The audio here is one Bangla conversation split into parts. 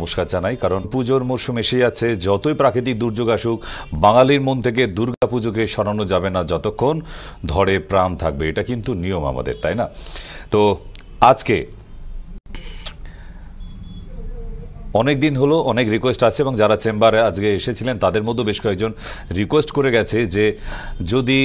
নমস্কার জানাই, কারণ পুজোর মরশুম এসে যাচ্ছে। যতই প্রাকৃতিক দুর্যোগ আসুক, বাঙালির মন থেকে দুর্গা পুজোকে সরানো যাবে না যতক্ষণ ধরে প্রাণ থাকবে। এটা কিন্তু নিয়ম আমাদের, তাই না? তো আজকে অনেক দিন হলো অনেক রিকোয়েস্ট আছে, এবং যারা চেম্বারে আজকে এসেছিলেন তাদের মধ্যে বেশ কয়েকজন রিকোয়েস্ট করে গেছে যে যদি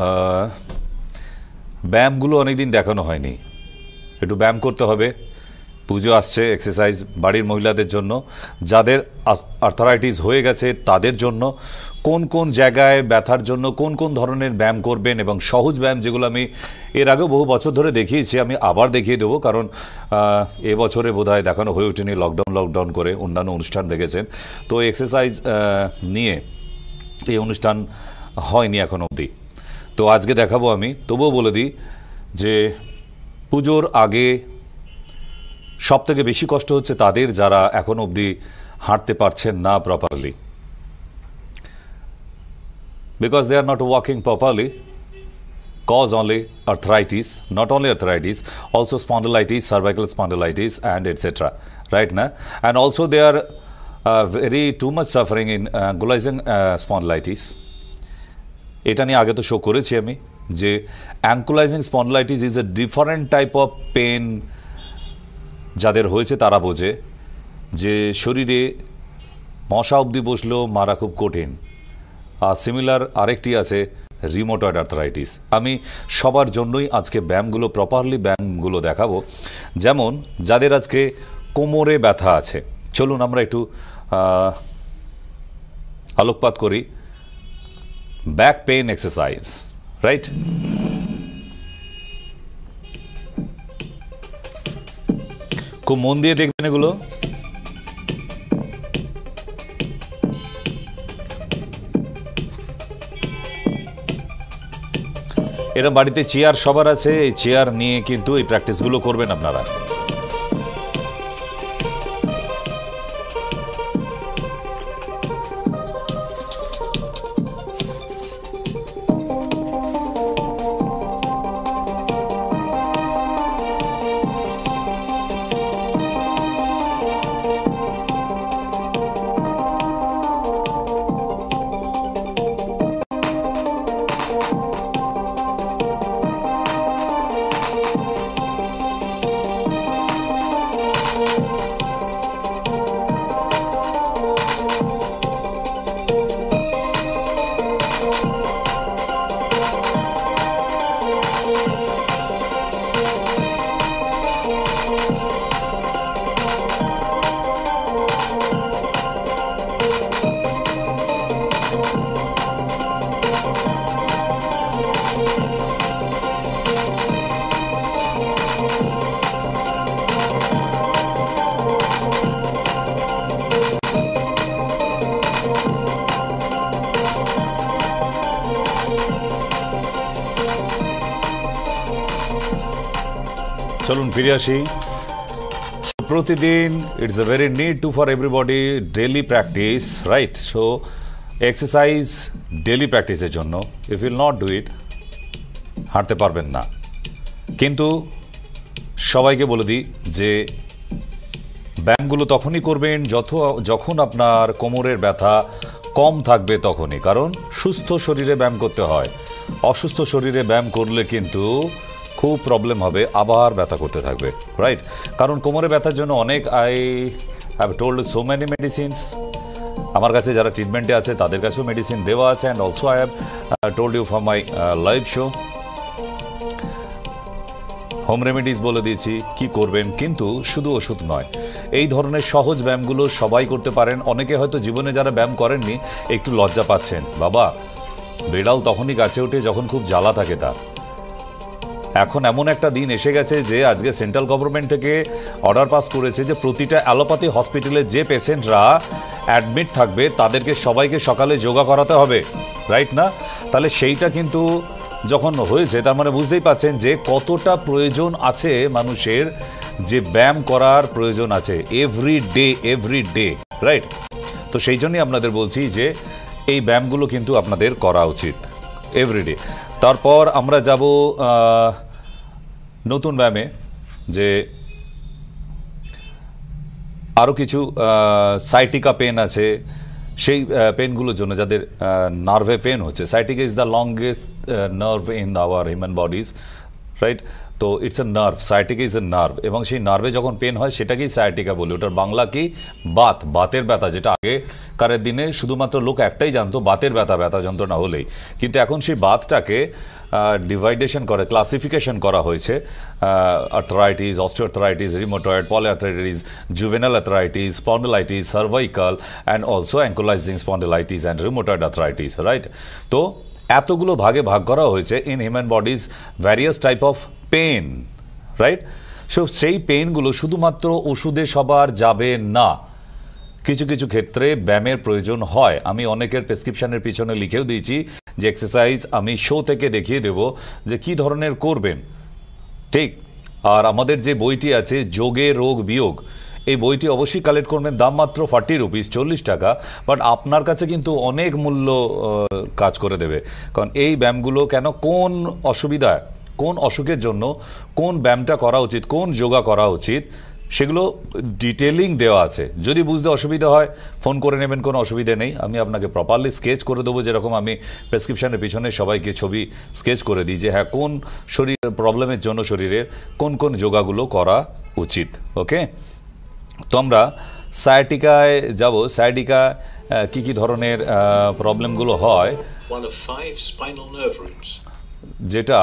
ব্যায়ামগুলো অনেকদিন দেখানো হয়নি, একটু ব্যায়াম করতে হবে। পুজো আসছে, এক্সারসাইজ বাড়ির মহিলাদের জন্য, যাদের আর্থারাইটিস হয়ে গেছে তাদের জন্য, কোন কোন জায়গায় ব্যথার জন্য কোন কোন ধরনের ব্যায়াম করবেন, এবং সহজ ব্যায়াম যেগুলো আমি এর আগেও বহু বছর ধরে দেখিয়েছি, আমি আবার দেখিয়ে দেবো। কারণ এবছরে বোধহয় দেখানো হয়ে ওঠেনি, লকডাউন করে অন্যান্য অনুষ্ঠান দেখেছেন। তো এক্সারসাইজ নিয়ে এই অনুষ্ঠান হয়নি এখন অবধি, তো আজকে দেখাবো আমি। তবুও বলে দিই যে পুজোর আগে সব থেকে বেশি কষ্ট হচ্ছে তাদের, যারা এখন অবধি হাঁটতে পারছেন না properly, because they are not walking properly, cause only arthritis, not only arthritis, also spondylitis, cervical spondylitis and etc. Right now, and also they are very too much suffering in ankylosing spondylitis. এটা নিয়ে আগে তো শো করেছি আমি যে ankylosing spondylitis is a different type of pain. যাদের হয়েছে তারা বোঝে যে শরীরে মশা অবধি বসলেও মারা খুব কঠিন। আর সিমিলার আরেকটি আছে রিউমাটয়েড আর্থ্রাইটিস। আমি সবার জন্যই আজকে ব্যায়ামগুলো, প্রপারলি ব্যায়ামগুলো দেখাবো। যেমন যাদের আজকে কোমরে ব্যথা আছে, চলুন আমরা একটু আলোকপাত করি। Back pain exercise, right? খুব মন দিয়ে দেখবেন এগুলো। এরা বাড়িতে চেয়ার সবার আছে, এই চেয়ার নিয়ে কিন্তু এই প্র্যাকটিসগুলো করবেন আপনারা। চলুন ফিরে আসি। প্রতিদিন it's a very need to for everybody daily practice, right? So exercise daily প্র্যাকটিসের জন্য, if you'll not do it, হাঁটতে পারবেন না। কিন্তু সবাইকে বলে দিই যে ব্যায়ামগুলো তখনই করবেন যখন আপনার কোমরের ব্যথা কম থাকবে তখনই, কারণ সুস্থ শরীরে ব্যায়াম করতে হয়। অসুস্থ শরীরে ব্যায়াম করলে কিন্তু খুব প্রবলেম হবে, আবার ব্যথা করতে থাকবে, রাইট? কারণ কোমরে ব্যথার জন্য অনেক, I have told so many medicines. আমার কাছে যারা ট্রিটমেন্টে আছে তাদের কাছেও মেডিসিন দেওয়া আছে, and also I have told you for my live show. Home remedies বলে দিয়েছি কি করবেন, কিন্তু শুধু ওষুধ নয়, এই ধরনের সহজ ব্যায়ামগুলো সবাই করতে পারেন। অনেকে হয়তো জীবনে যারা ব্যায়াম করেননি একটু লজ্জা পাচ্ছেন। বাবা, বেড়াল তখনই গাছে ওঠে যখন খুব জ্বালা থাকে তার। এখন এমন একটা দিন এসে গেছে যে আজকে সেন্ট্রাল গভর্নমেন্ট থেকে অর্ডার পাস করেছে যে প্রতিটা অ্যালোপ্যাথি হসপিটালে যে পেশেন্টরা অ্যাডমিট থাকবে তাদেরকে সবাইকে সকালে যোগা করাতে হবে, রাইট না? তাহলে সেইটা কিন্তু যখন হয়েছে, তার মানে বুঝতেই পাচ্ছেন যে কতটা প্রয়োজন আছে মানুষের, যে ব্যায়াম করার প্রয়োজন আছে এভরি ডে, রাইট? তো সেই জন্যই আপনাদের বলছি যে এই ব্যায়ামগুলো কিন্তু আপনাদের করা উচিত এভরিডে। তারপর আমরা যাব নতুন ব্যায়ামে, যে আরও কিছু সাইটিকা পেন আছে, সেই পেনগুলোর জন্য যাদের নার্ভে পেন হচ্ছে। Sciatica is the longest nerve in our human bodies, right? তো it's a nerve, sciatica is a nerve, এবং সেই নার্ভে যখন পেন হয় সেটাকেই সাইটিকা বলি। ওটার বাংলা কি? বাত, বাতের ব্যথা, যেটা আগেকারের দিনে শুধুমাত্র লোক একটাই জানতো, বাতের ব্যথা, ব্যথা যন্ত্রণা হলেই। কিন্তু এখন সেই বাতটাকে ডিভাইডেশন করে, ক্লাসিফিকেশন করা হয়েছে। Arthritis, osteoarthritis, rheumatoid, polyarthritis, juvenile arthritis, spondylitis, cervical and also ankylosing spondylitis and rheumatoid arthritis, right? তো এতগুলো ভাগে ভাগ করা হয়েছে in human bodies various type of pain, right? So সেই পেনগুলো শুধুমাত্র ওষুধে সবার যাবে না, কিছু কিছু ক্ষেত্রে ব্যায়ামের প্রয়োজন হয়। আমি অনেকের প্রেসক্রিপশনের পিছনে লিখেও দিয়েছি যে এক্সারসাইজ আমি শো থেকে দেখিয়ে দেব যে কি ধরনের করবেন, ঠিক? আর আমাদের যে বইটি আছে যোগে রোগ বিয়োগ, এই বইটি অবশ্যই কালেক্ট করবেন, দাম মাত্র 40 রুপিস, 40 টাকা। বাট আপনার কাছে কিন্তু অনেক মূল্য কাজ করে দেবে, কারণ এই ব্যায়ামগুলো কেন, কোন অসুবিধা, কোন অসুখের জন্য কোন ব্যায়ামটা করা উচিত, কোন যোগা করা উচিত, সেগুলো ডিটেলিং দেওয়া আছে। যদি বুঝতে অসুবিধা হয় ফোন করে নেবেন, কোনো অসুবিধা নেই। আমি আপনাকে প্রপারলি স্কেচ করে দেবো, যেরকম আমি প্রেসক্রিপশনের পিছনে সবাইকে ছবি স্কেচ করে দিই যে হ্যাঁ কোন শরীর প্রবলেমের জন্য শরীরের কোন কোন যোগাগুলো করা উচিত। ওকে, তো আমরা সায়াটিকায় যাব। সায়াটিকা কি কি ধরনের প্রবলেমগুলো হয়, যেটা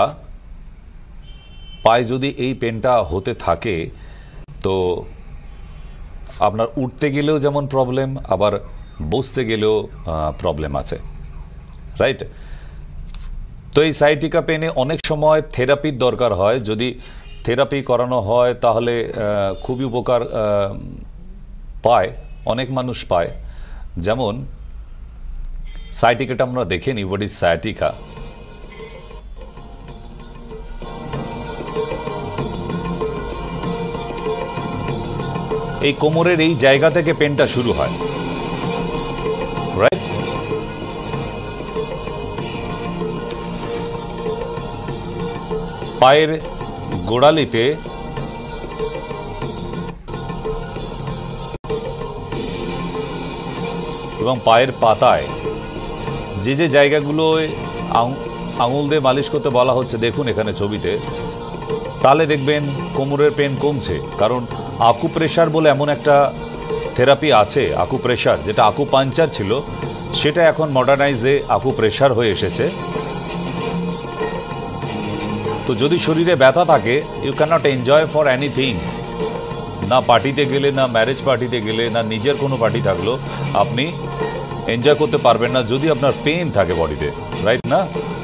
পায়ে যদি এই পেনটা হতে থাকে তো আপনার উঠতে গেলেও যেমন প্রবলেম, আবার বসতে গেলেও প্রবলেম আছে, রাইট? তো এই সায়াটিকা পেনে অনেক সময় থেরাপির দরকার হয়। যদি থেরাপি করানো হয় তাহলে খুবই উপকার পায়, অনেক মানুষ পায়। যেমন সায়াটিকাটা আমরা দেখে নিই, হোয়াট ইজ সায়াটিকা। এই কোমরের এই জায়গা থেকে পেনটা শুরু হয়, রাইট? পায়ের গোড়ালিতে এবং পায়ের পাতায় যে যে জায়গাগুলোয় আঙুল দিয়ে মালিশ করতে বলা হচ্ছে, দেখুন এখানে ছবিতে, তাহলে দেখবেন কোমরের পেন কমছে। কারণ আকুপ্রেশার বলে এমন একটা থেরাপি আছে, আকুপ্রেশার, যেটা আকুপাঞ্চার ছিল, সেটা এখন মডার্নাইজে আকুপ্রেশার হয়ে এসেছে। তো যদি শরীরে ব্যথা থাকে, you can't enjoy for anythings, না পার্টিতে গেলে, না ম্যারেজ পার্টিতে গেলে, না নিজের কোনো পার্টি থাকলো, আপনি এনজয় করতে পারবেন না যদি আপনার পেন থাকে বডিতে, রাইট না?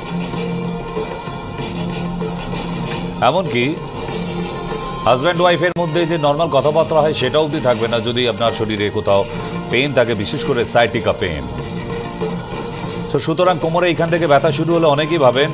এমনকি হাজব্যান্ড ওয়াইফের মধ্যে যে নর্মাল কথাবার্তা হয় সেটা অবধি থাকবে না যদি আপনার শরীরে কোথাও পেন থাকে, বিশেষ করে সায়াটিকা পেন। তো সুতরাং কোমরে এইখান থেকে ব্যথা শুরু হলে অনেকেই ভাবেন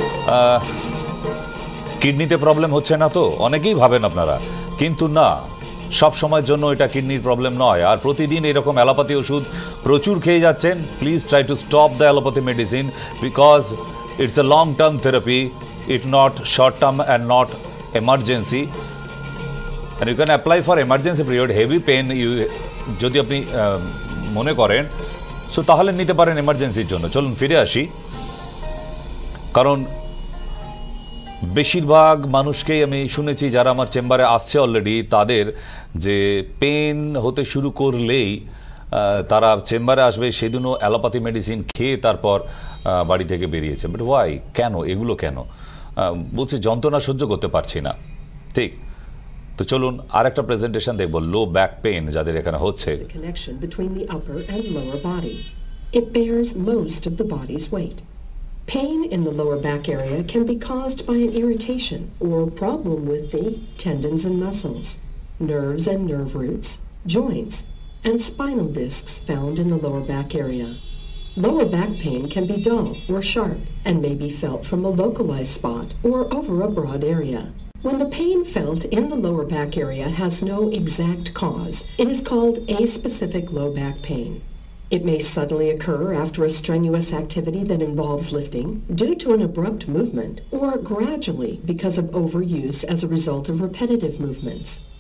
কিডনিতে প্রবলেম হচ্ছে না, তো অনেকেই ভাবেন আপনারা, কিন্তু না, সব সময়ের জন্য এটা কিডনির প্রবলেম নয়। আর প্রতিদিন এরকম অ্যালোপ্যাথি ওষুধ প্রচুর খেয়ে যাচ্ছেন, please try to stop the allopathy medicine, because it's a long term therapy, it not short term and not emergency. and you can apply for emergency period heavy pain যদি আপনি মনে করেন, সো তাহলে নিতে পারেন এমার্জেন্সির জন্য। চলুন ফিরে আসি, কারণ বেশিরভাগ মানুষকেই আমি শুনেছি যারা আমার চেম্বারে আসছে অলরেডি, তাদের যে পেন হতে শুরু করলেই তারা চেম্বারে আসবে, সেদিনও অ্যালোপ্যাথি মেডিসিন খেয়ে তারপর বাড়ি থেকে বেরিয়েছে। বাট ওয়াই, কেন এগুলো, কেন? বলছে যন্ত্রণা সহ্য করতে পারছি না। ঠিক, তো চলুন আর একটা প্রেজেন্টেশন দেখব, লো ব্যাক পেন যাদের এখানে হচ্ছে। The connection between the upper and lower body. It bears most of the body's weight. Pain in the lower back area can be caused by an irritation or problem with the tendons and muscles, nerves and nerve roots, joints, and spinal discs found in the lower back area. Lower back pain can be dull or sharp and may be felt from a localized spot or over a broad area. When the pain felt in the lower back area has no exact cause, it is called aspecific low back pain. It may suddenly occur after a strenuous activity that involves lifting due to an abrupt movement, or gradually because of overuse as a result of repetitive movements.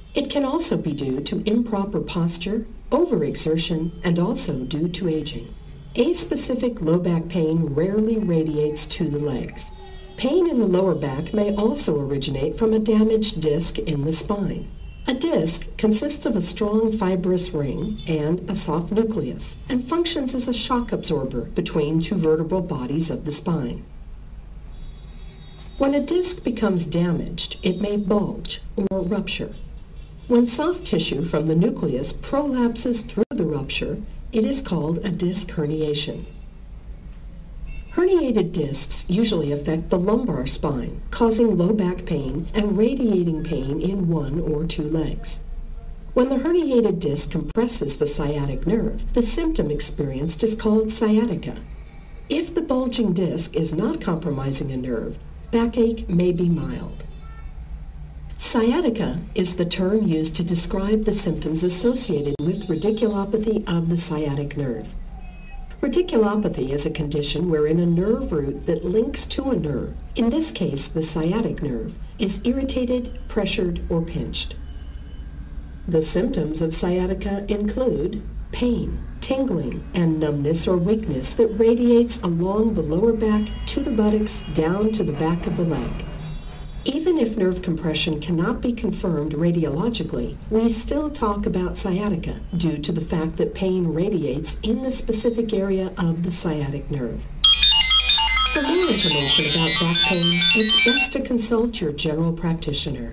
It can also be due to improper posture, overexertion, and also due to aging. Aspecific low back pain rarely radiates to the legs. Pain in the lower back may also originate from a damaged disc in the spine. A disc consists of a strong fibrous ring and a soft nucleus and functions as a shock absorber between two vertebral bodies of the spine. When a disc becomes damaged, it may bulge or rupture. When soft tissue from the nucleus prolapses through the rupture, it is called a disc herniation. Herniated discs usually affect the lumbar spine, causing low back pain and radiating pain in one or two legs. When the herniated disc compresses the sciatic nerve, the symptom experienced is called sciatica. If the bulging disc is not compromising a nerve, backache may be mild. Sciatica is the term used to describe the symptoms associated with radiculopathy of the sciatic nerve. Radiculopathy is a condition wherein a nerve root that links to a nerve, in this case the sciatic nerve, is irritated, pressured, or pinched. The symptoms of sciatica include pain, tingling, and numbness or weakness that radiates along the lower back to the buttocks down to the back of the leg. Even if nerve compression cannot be confirmed radiologically, we still talk about sciatica due to the fact that pain radiates in the specific area of the sciatic nerve. For more information about back pain, it's best to consult your general practitioner.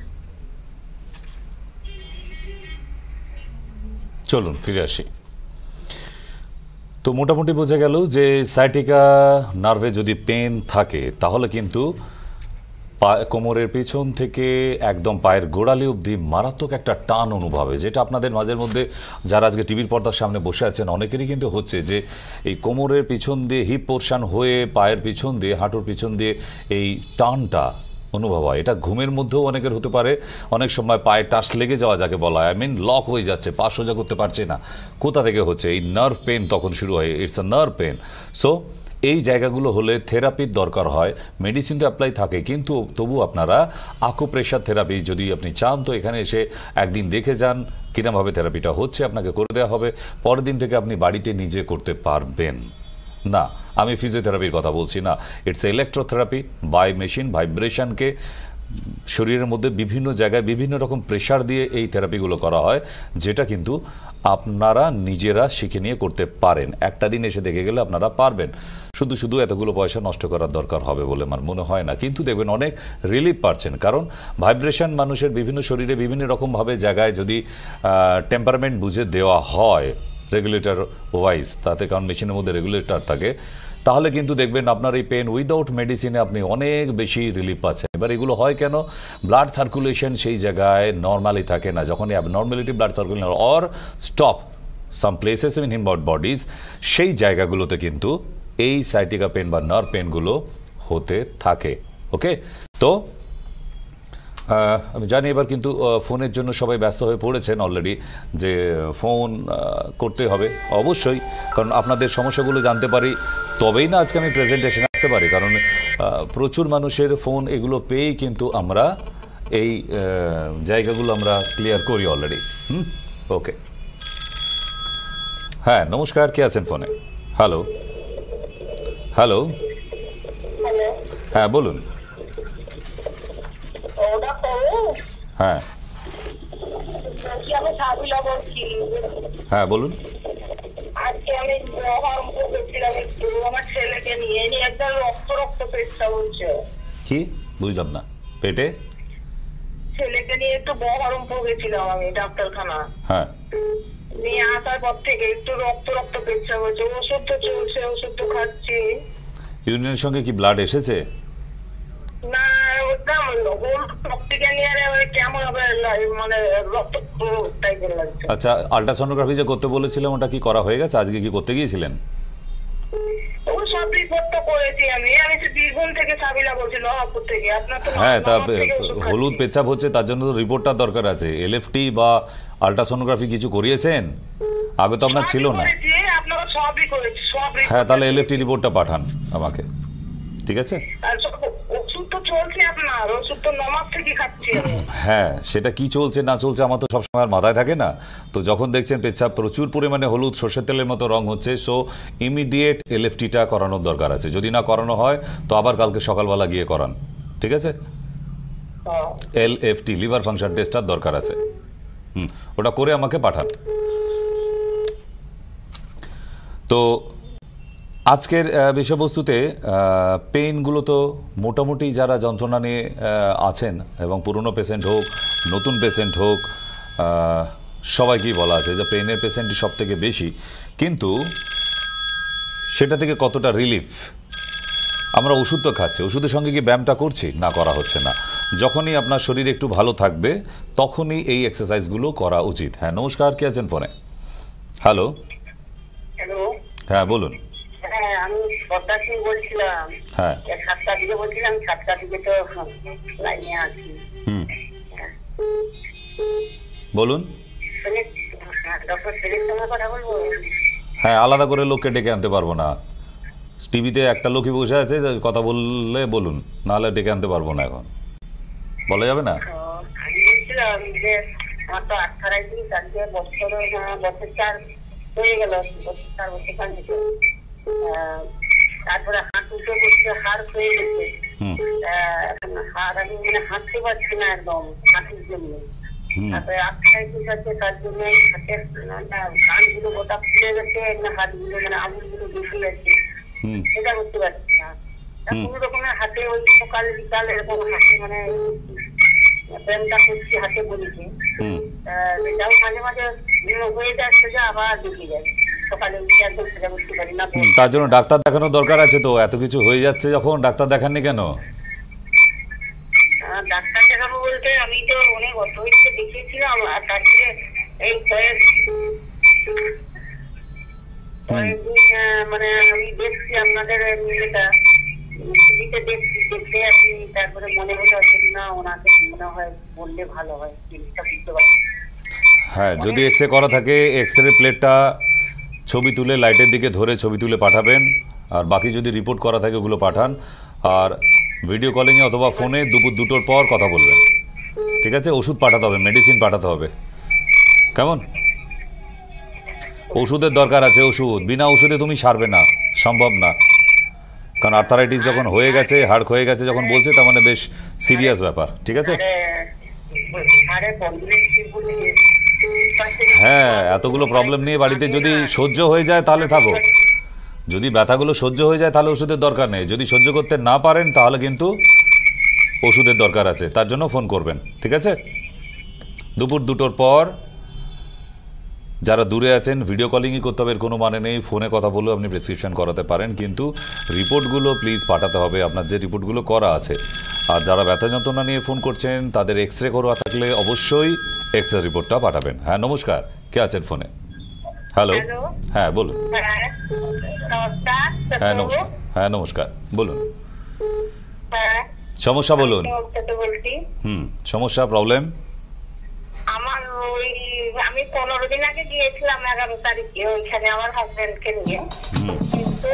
চলুন ফিরে আসি। তো মোটামুটি বোঝা গেল যে সাইটিকা নার্ভে যদি পেন থাকে তাহলে কিন্তু কোমরের পিছন থেকে একদম পায়ের গোড়ালি অবধি মারাত্মক একটা টান অনুভব হয়, যেটা আপনাদের মাঝের মধ্যে যারা আজকে টিভির পর্দার সামনে বসে আছেন অনেকেরই কিন্তু হচ্ছে যে এই কোমরের পিছন দিয়ে হিপ পোর্শন হয়ে পায়ের পিছন দিয়ে হাঁটুর পিছন দিয়ে এই টানটা অনুভব হয়। এটা ঘুমের মধ্যেও অনেকের হতে পারে, অনেক সময় পায়ে টাচ লেগে যাওয়া যাকে বলা হয়, লক হয়ে যাচ্ছে, পা সোজা করতে পারছে না, কোথা থেকে হচ্ছে, এই নার্ভ পেন তখন শুরু হয়, it's a nerve pain. So এই জায়গাগুলো হলে থেরাপির দরকার হয়। মেডিসিন তো অ্যাপ্লাই থাকে, কিন্তু তবু আপনারা আকুপ্রেশার থেরাপি যদি আপনি চান তো এখানে এসে একদিন দেখে যান কিরমভাবে থেরাপিটা হচ্ছে, আপনাকে করে দেওয়া হবে, পরের দিন থেকে আপনি বাড়িতে নিজে করতে পারবেন। না, আমি ফিজিওথেরাপির কথা বলছি না, ইটস ইলেকট্রোথেরাপি বাই মেশিন, ভাইব্রেশনকে শরীরের মধ্যে বিভিন্ন জায়গায় বিভিন্ন রকম প্রেশার দিয়ে এই থেরাপিগুলো করা হয়, যেটা কিন্তু আপনারা নিজেরা শিখে নিয়ে করতে পারেন। একটা দিন এসে দেখে গেলে আপনারা পারবেন। শুধু শুধু এতগুলো পয়সা নষ্ট করার দরকার হবে বলে আমার মনে হয় না, কিন্তু দেখবেন অনেক রিলিফ পাচ্ছেন। কারণ ভাইব্রেশন মানুষের বিভিন্ন শরীরে বিভিন্ন রকমভাবে জায়গায় যদি টেম্পারমেন্ট বুঝে দেওয়া হয় রেগুলেটর ওয়াইজ, তাতে কারণ মেশিনের মধ্যে রেগুলেটর থাকে, তাহলে কিন্তু দেখবেন আপনার এই পেন উইদাউট মেডিসিনে আপনি অনেক বেশি রিলিফ পাচ্ছেন। এবার এগুলো হয় কেন? ব্লাড সার্কুলেশন সেই জায়গায় নর্মালি থাকে না। যখন abnormality blood circulation or stop some places in human bodies, সেই জায়গাগুলোতে কিন্তু এই সাইটিকা পেন বা নার্ভ পেনগুলো হতে থাকে। ওকে, তো আমি জানি এবার কিন্তু ফোনের জন্য সবাই ব্যস্ত হয়ে পড়েছেন অলরেডি, যে ফোন করতে হবে অবশ্যই, কারণ আপনাদের সমস্যাগুলো জানতে পারি তবেই না আজকে আমি প্রেজেন্টেশনে আসতে পারি, কারণ প্রচুর মানুষের ফোন এগুলো পেয়েই কিন্তু আমরা এই জায়গাগুলো আমরা ক্লিয়ার করি অলরেডি। ওকে, হ্যাঁ নমস্কার, কে আছেন ফোনে? হ্যালো হ্যালো, হ্যাঁ বলুন। হ্যাঁ হ্যাঁ বলুন। আজকে আমি আমার ছেলেকে নিয়ে একদম রক্ত পেটটা বলছে। কি বুঝলাম না? পেটে ছেলেকে নিয়ে একটু বহরমপুর গেছিলাম আমি ডাক্তারখানা। হ্যাঁ, নিয়ে আসার পর থেকে একটু রক্ত পেটটা বলছে। ওষুধ তো চলছে, ওষুধ তো খাচ্ছি। ইউরিনের সঙ্গে কি ব্লাড এসেছে? না, কেমন হবে মানে রক্ত টাইপের লাগছে। আচ্ছা, আল্ট্রাসোনোগ্রাফি যে করতে বলেছিলাম ওটা কি করা হয়ে গেছে? আজকে কি করতে গিয়েছিলেন? সব রিপোর্ট তো করেছি আমি বীরভূম থেকে সাবিলা বলছি, লহাপুর থেকে। আপনার তো হ্যাঁ, তা হলুদ পেচ্ছাপ হচ্ছে, তার জন্য তো রিপোর্টটার দরকার আছে। এলএফটি বা আল্ট্রাসোনোগ্রাফি কিছু করিয়েছেন? আগে তো আপনার ছিল না। হ্যাঁ, তাহলে এলএফটি রিপোর্টটা পাঠান আমাকে, ঠিক আছে? ওষুধ তো চলছে আপনার, আর ওষুধ তো 9 মাস থেকে খাচ্ছি আমি। হ্যাঁ, সেটা কি চলছে না চলছে আমার তো সবসময় আর মাথায় থাকে না। তো যখন দেখছেন পেচ্ছাপ প্রচুর পরিমাণে হলুদ সর্ষের তেলের মতো রং হচ্ছে, সো ইমিডিয়েট এলএফটিটা করানোর দরকার আছে। যদি না করানো হয় তো আবার কালকে সকালবেলা গিয়ে করান, ঠিক আছে? এলএফটি লিভার ফাংশন টেস্টার দরকার আছে। ওটা করে আমাকে পাঠান। তো আজকের বিষয়বস্তুতে পেইনগুলো তো মোটামুটি যারা যন্ত্রণা নিয়ে আছেন এবং পুরনো পেশেন্ট হোক নতুন পেশেন্ট হোক সবাইকেই বলা আছে যে পেইনের পেশেন্টই সব থেকে বেশি, কিন্তু সেটা থেকে কতটা রিলিফ? আমরা ওষুধ তো খাচ্ছি, ওষুধের সঙ্গে কি ব্যায়ামটা করছি? না, করা হচ্ছে না। যখনই আপনার শরীর একটু ভালো থাকবে তখনই এই এক্সারসাইজগুলো করা উচিত। হ্যাঁ, নমস্কার, কে আছেন ফোনে? হ্যালো। হ্যালো, হ্যাঁ বলুন। হ্যাঁ আমি শ্রদ্ধা সিং বলছিলাম। হ্যাঁ, 7টার দিকে বলছিলাম, 7টার দিকে তো লাইনে আছি। বলুন। ডক্টর সেলির সঙ্গে কথা বলবো? হ্যাঁ, আলাদা করে লোককে ডেকে আনতে পারবো না। টিভিতে একটা লোকই বসে আছে, কথা বললে বলুন, নাহলে ডেকে আনতে পারবো না। এখন বলা যাবে না। আমি বলছিলাম যে আমার তো আর্থারাইটিস, আজকে বছর 4 হয়ে গেল, 4 বছর কাটিয়েছে। তারপরে হাঁটুতে বসে হাড় হয়ে গেছে। এখন হাড় আমি মানে হাঁটতে পারছি না একদম, হাঁটুর জন্য। তারপরে আর্থারাইটিস আছে, তার জন্য হাতের কানগুলো গোটা ফুলে গেছে, হাতগুলো মানে আঙুলগুলো বেশি গেছে, সেটা করতে পারছি না। কোনো রকমের হাতে ওই সকাল বিকাল এরকম হাতে মানে ব্যায়ামটা করছি, হাতে বলিছে। এটাও মাঝে মাঝে হয়ে যাচ্ছে, যে আবার দেখে যায় সকালে উঠে একদম সেটা করতে পারি না। তার জন্য ডাক্তার দেখানোর দরকার আছে। তো এত কিছু হয়ে যাচ্ছে যখন, ডাক্তার দেখাননি কেন? ডাক্তার দেখাবো বলতে আমি তো অনেক অর্থোপেডিকে দেখিয়েছিলাম, আর তারপরে এই কয়েকদিন মানে আমি দেখছি আপনাদের এটা টিভিতে দেখতে আসি, তারপরে মনে হলো না ওনাকে মনে হয় বললে ভালো হয়, জিনিসটা বুঝতে পারছি। হ্যাঁ, যদি এক্সরে করা থাকে এক্সরে প্লেটটা ছবি তুলে লাইটের দিকে ধরে ছবি তুলে পাঠাবেন, আর বাকি যদি রিপোর্ট করা থাকে ওগুলো পাঠান। আর ভিডিও কলিংয়ে অথবা ফোনে দুপুর 2টোর পর কথা বলবেন, ঠিক আছে? ওষুধ পাঠাতে হবে, মেডিসিন পাঠাতে হবে, কেমন? ওষুধের দরকার আছে। ওষুধ বিনা ওষুধে তুমি সারবে না, সম্ভব না। কারণ আর্থারাইটিস যখন হয়ে গেছে, হাড় হয়ে গেছে যখন বলছে, তার মানে বেশ সিরিয়াস ব্যাপার, ঠিক আছে? হ্যাঁ, এতগুলো প্রবলেম নিয়ে বাড়িতে যদি সহ্য হয়ে যায় তাহলে থাকো, যদি ব্যথাগুলো সহ্য হয়ে যায় তাহলে ওষুধের দরকার নেই। যদি সহ্য করতে না পারেন তাহলে কিন্তু ওষুধের দরকার আছে, তার জন্য ফোন করবেন, ঠিক আছে? দুপুর 2টোর পর। যারা দূরে আছেন ভিডিও কলিংই করতে হবে, এর কোনো মানে নেই। ফোনে কথা বলেও আপনি প্রেসক্রিপশন করাতে পারেন, কিন্তু রিপোর্টগুলো প্লিজ পাঠাতে হবে, আপনার যে রিপোর্টগুলো করা আছে। আর যারা ব্যথা যন্ত্রণা নিয়ে ফোন করছেন তাদের এক্সরে করা থাকলে অবশ্যই এক্সরে রিপোর্টটা পাঠাবেন। হ্যাঁ, নমস্কার, কে আছেন ফোনে? হ্যালো। হ্যাঁ বলুন। হ্যাঁ নমস্কার। হ্যাঁ নমস্কার, বলুন। সমস্যা বলুন। সমস্যা, প্রবলেম? আমার ওই আমি 15 দিন আগে গিয়েছিলাম 11 তারিখে ওইখানে আমার হাজবেন্ডকে নিয়ে, কিন্তু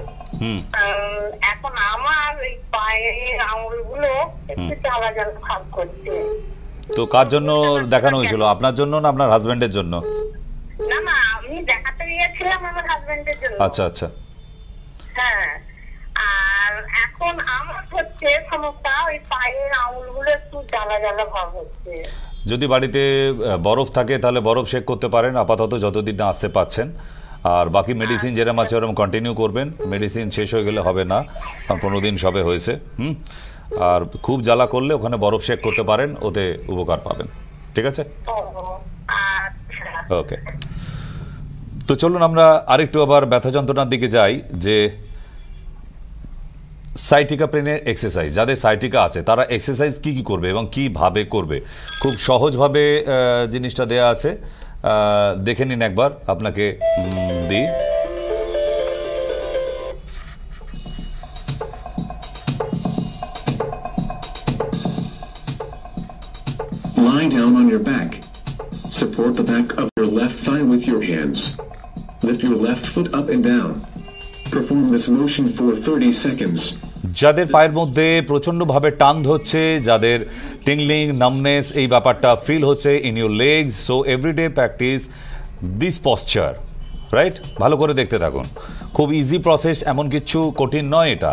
এখন আমার এই পায়ের আঙুলগুলো একটু জ্বালা জ্বালা ভাব করছে। তো কার জন্য দেখানো হয়েছিল? আপনার জন্য না আপনার হাজবেন্ডের জন্য? না না, আমি দেখাতে গিয়েছিলাম আমার হাজবেন্ডের জন্য। আচ্ছা আচ্ছা। হ্যাঁ, আর এখন আমার হচ্ছে সমস্যা ওই পায়ের আঙুলগুলো একটু জ্বালা জ্বালা ভাব হচ্ছে। যদি বাড়িতে বরফ থাকে তাহলে বরফ শেক করতে পারেন আপাতত, যতদিন না আসতে পাচ্ছেন। আর বাকি মেডিসিন যেরকম আছে ওরকম কন্টিনিউ করবেন। মেডিসিন শেষ হয়ে গেলে হবে না, 15 দিন সবে হয়েছে। আর খুব জ্বালা করলে ওখানে বরফ শেক করতে পারেন, ওতে উপকার পাবেন, ঠিক আছে? ওকে, তো চলুন আমরা আরেকটু আবার ব্যথা যন্ত্রণার দিকে যাই। যে সাইটিকা পেনের এক্সারসাইজ, যাদের সাইটিকা আছে তারা এক্সারসাইজ কি কি করবে এবং কিভাবে করবে, খুব সহজভাবে জিনিসটা দেয়া আছে, দেখে নিন একবার। আপনাকে দিই। Lie down on your back. Support the back of your left thigh with your hands. Lift your left foot up and down. Perform this motion for 30 seconds. যাদের পায়ের মধ্যে প্রচণ্ডভাবে টান ধরছে, যাদের টিংলিং নামনেস এই ব্যাপারটা ফিল হচ্ছে in your legs, so everyday practice this posture, right? ভালো করে দেখতে থাকুন, খুব ইজি প্রসেস, এমন কিছু কঠিন নয় এটা।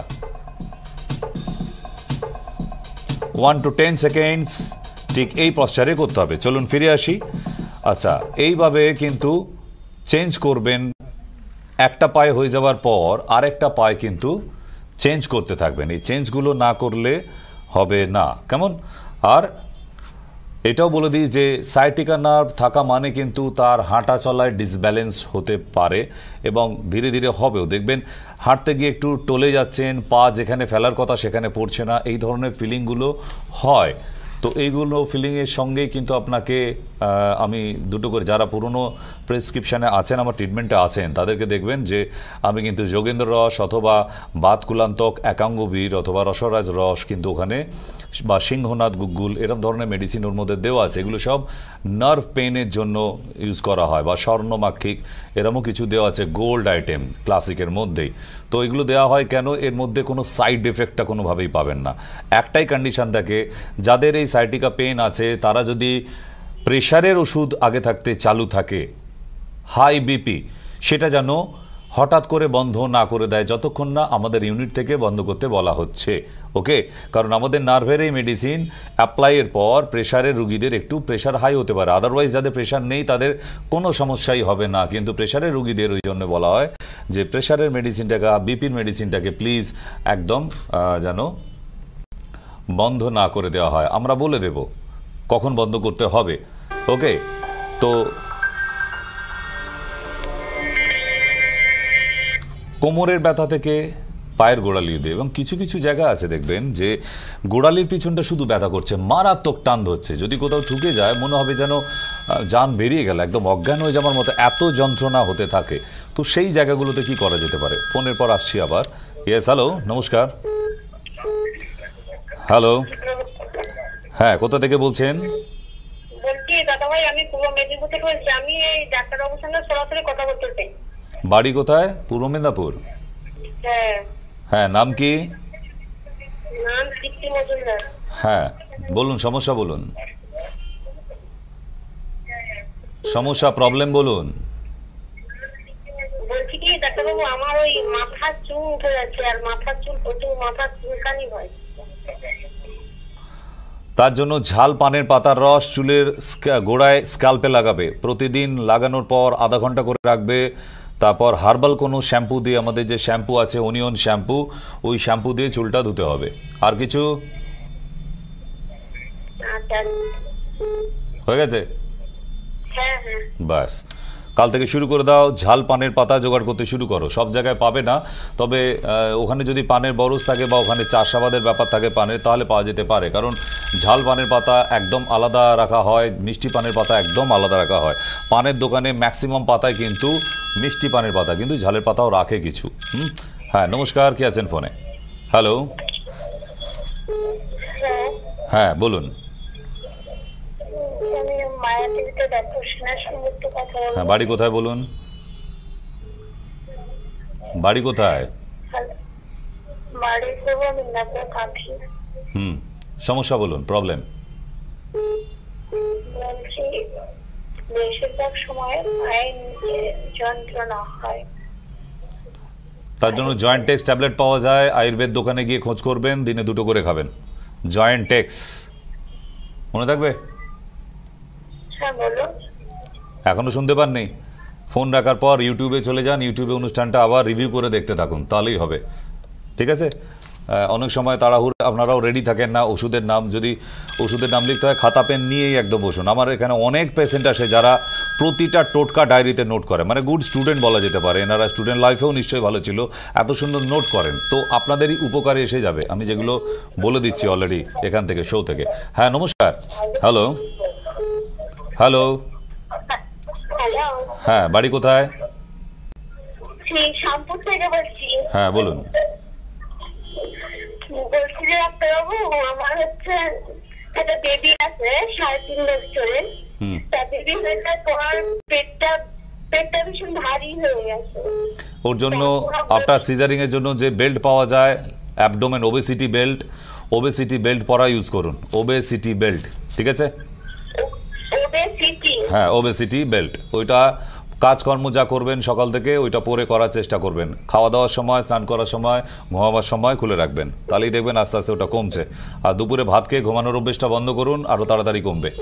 1 to 10 সেকেন্ডস ঠিক এই পশ্চারে করতে হবে। চলুন ফিরে আসি। আচ্ছা, এইভাবে কিন্তু চেঞ্জ করবেন, একটা পায়ে হয়ে যাওয়ার পর আরেকটা পায়ে কিন্তু চেঞ্জ করতে থাকবেন। এই চেঞ্জগুলো না করলে হবে না, কেমন? আর এটাও বলে দিই যে সায়াটিকা নার্ভ থাকা মানে কিন্তু তার হাঁটা চলায় ডিসব্যালেন্স হতে পারে এবং ধীরে ধীরে হবেও। দেখবেন হাঁটতে গিয়ে একটু টলে যাচ্ছেন, পা যেখানে ফেলার কথা সেখানে পড়ছে না, এই ধরনের ফিলিংগুলো হয়। তো এইগুলো ফিলিংয়ের সঙ্গেই কিন্তু আপনাকে আমি দুটো করে, যারা পুরনো প্রেসক্রিপশানে আছেন, আমার ট্রিটমেন্টে আছেন, তাদেরকে দেখবেন যে আমি কিন্তু যোগেন্দ্র রস অথবা বাতকুলান্তক একাঙ্গবীর অথবা রসরাজ রস কিন্তু ওখানে, বা সিংহনাথ গুগ্গুল এরকম ধরনের মেডিসিন ওর মধ্যে দেওয়া আছে। এগুলো সব নার্ভ পেইনের জন্য ইউজ করা হয়, বা স্বর্ণমাক্ষিক এরকমও কিছু দেওয়া আছে, গোল্ড আইটেম ক্লাসিকের মধ্যেই। তো এগুলো দেওয়া হয় কেন? এর মধ্যে কোনো সাইড এফেক্টটা কোনোভাবেই পাবেন না। একটাই কন্ডিশন থাকে, যাদের এই সায়াটিকা পেইন আছে তারা যদি প্রেশারের ওষুধ আগে থাকতে চালু থাকে, হাই বিপি, সেটা যেন হঠাৎ করে বন্ধ না করে দেয় যতক্ষণ না আমাদের ইউনিট থেকে বন্ধ করতে বলা হচ্ছে, ওকে? কারণ আমাদের নার্ভের এই মেডিসিন অ্যাপ্লাইয়ের পর প্রেশারের রুগীদের একটু প্রেশার হাই হতে পারে, আদারওয়াইজ যাদের প্রেশার নেই তাদের কোনো সমস্যাই হবে না। কিন্তু প্রেশারের রুগীদের ওই জন্য বলা হয় যে প্রেশারের মেডিসিনটাকে, বিপির মেডিসিনটাকে প্লিজ একদম যেন বন্ধ না করে দেওয়া হয়। আমরা বলে দেব কখন বন্ধ করতে হবে, ওকে? তো কোমরের ব্যথা থেকে পায়ের গোড়ালি দিয়ে, এবং কিছু কিছু জায়গা আছে দেখবেন যে গোড়ালির পিছনটা শুধু ব্যথা করছে, মারাত্মক টান ধরছে, যদি কোথাও ঠুকে যায় মনে হবে যেন জান বেরিয়ে গেল, একদম অজ্ঞান হয়ে যাওয়ার মতো এত যন্ত্রণা হতে থাকে। তো সেই জায়গাগুলোতে কি করা যেতে পারে? ফোনের পর আসছি আবার। ইয়েস, হ্যালো, নমস্কার। হ্যালো, হ্যাঁ, কোথা থেকে বলছেন? বলছি দাদা ভাই, আমি পূর্ব মেদিনীপুর থেকে বলছি। আমি এই ডাক্তারবাবুর সঙ্গে সরাসরি কথা বলতে চাই। বাড়ি কোথায়? পূর্ব মেদিনীপুর? হ্যাঁ। হ্যাঁ, নাম কি? নাম দীপ্তি মজুমদার। হ্যাঁ বলুন, সমস্যা বলুন, সমস্যা, প্রবলেম বলুন। বলছি কি ডাক্তারবাবু, আমার ওই মাথার চুল উঠে যাচ্ছে, আর মাথার চুল প্রচুর, মাথার চুলকানি হয়। তার জন্য ঝাল পানের পাতার রস চুলের গোড়ায় স্ক্যাল্পে লাগাবে, প্রতিদিন লাগানোর পর আধা ঘন্টা করে রাখবে। তারপর হার্বাল কোনো শ্যাম্পু দিয়ে, আমাদের যে শ্যাম্পু আছে অনিয়ন শ্যাম্পু, ওই শ্যাম্পু দিয়ে চুলটা ধুতে হবে। আর কিছু হয়ে গেছে? ব্যাস, কাল থেকে শুরু করে দাও, ঝাল পানের পাতা জোগাড় করতে শুরু করো। সব জায়গায় পাবে না, তবে ওখানে যদি পানের বরজ থাকে বা ওখানে চাষাবাদের ব্যাপার থাকে পানের, তাহলে পাওয়া যেতে পারে। কারণ ঝাল পানের পাতা একদম আলাদা রাখা হয়, মিষ্টি পানের পাতা একদম আলাদা রাখা হয়। পানের দোকানে ম্যাক্সিমাম পাতায় কিন্তু মিষ্টি পানের পাতা, কিন্তু ঝালের পাতাও রাখে কিছু। হ্যাঁ, নমস্কার, কে আছেন ফোনে? হ্যালো, হ্যাঁ বলুন। হ্যাঁ, বাড়ি কোথায় বলুন? বাড়ি কোথায়? সমস্যা বলুন, প্রবলেম। বেশিরভাগ সময় পায়ের নিচে যন্ত্রণা হয়। তার জন্য জয়েন্ট টেক্স ট্যাবলেট পাওয়া যায়, আয়ুর্বেদ দোকানে গিয়ে খোঁজ করবেন, দিনে 2টো করে খাবেন। জয়েন্ট টেক্স মনে থাকবে? এখনো শুনতে পাননি? ফোন রাখার পর ইউটিউবে চলে যান, ইউটিউবে অনুষ্ঠানটা আবার রিভিউ করে দেখতে থাকুন, তাহলেই হবে। ঠিক আছে? অনেক সময় তাড়াহুড়ো, আপনারাও রেডি থাকেন না। ওষুধের নাম, যদি ওষুধের নাম লিখতে হয় খাতা পেন নিয়েই একদম বসুন। আমার এখানে অনেক পেশেন্ট আসে যারা প্রতিটা টোটকা ডায়েরিতে নোট করে, মানে গুড স্টুডেন্ট বলা যেতে পারে। এনারা স্টুডেন্ট লাইফেও নিশ্চয়ই ভালো ছিল, এত সুন্দর নোট করেন। তো আপনাদেরই উপকারে এসে যাবে, আমি যেগুলো বলে দিচ্ছি অলরেডি এখান থেকে, শো থেকে। হ্যাঁ, নমস্কার। হ্যালো, হ্যালো, হ্যাঁ, বাড়ি কোথায়? হ্যাঁ বলুন। বলছি যে ডাক্তারবাবু, আমার হচ্ছে একটা বেবি আছে 3.5 বছরের। তা বেবি হয়েছে, তোমার পেটটা ভীষণ ভারী হয়ে গেছে। ওর জন্য আপনার সিজারিং এর জন্য যে বেল্ট পাওয়া যায়, অ্যাবডোমেন ওবেসিটি বেল্ট পরা ইউজ করুন, ওবেসিটি বেল্ট, ঠিক আছে? হ্যাঁ, ওবেসিটি বেল্ট, ওইটা কাজকর্ম যা করবেন সকাল থেকে ওইটা পরে করার চেষ্টা করবেন। খাওয়া দাওয়ার সময়, স্নান করার সময়, ঘুমাবার সময় খুলে রাখবেন, তাহলেই দেখবেন আস্তে আস্তে ওটা কমছে। আর দুপুরে ভাত খেয়ে ঘুমানোর অভ্যেসটা বন্ধ করুন, আরও তাড়াতাড়ি কমবে।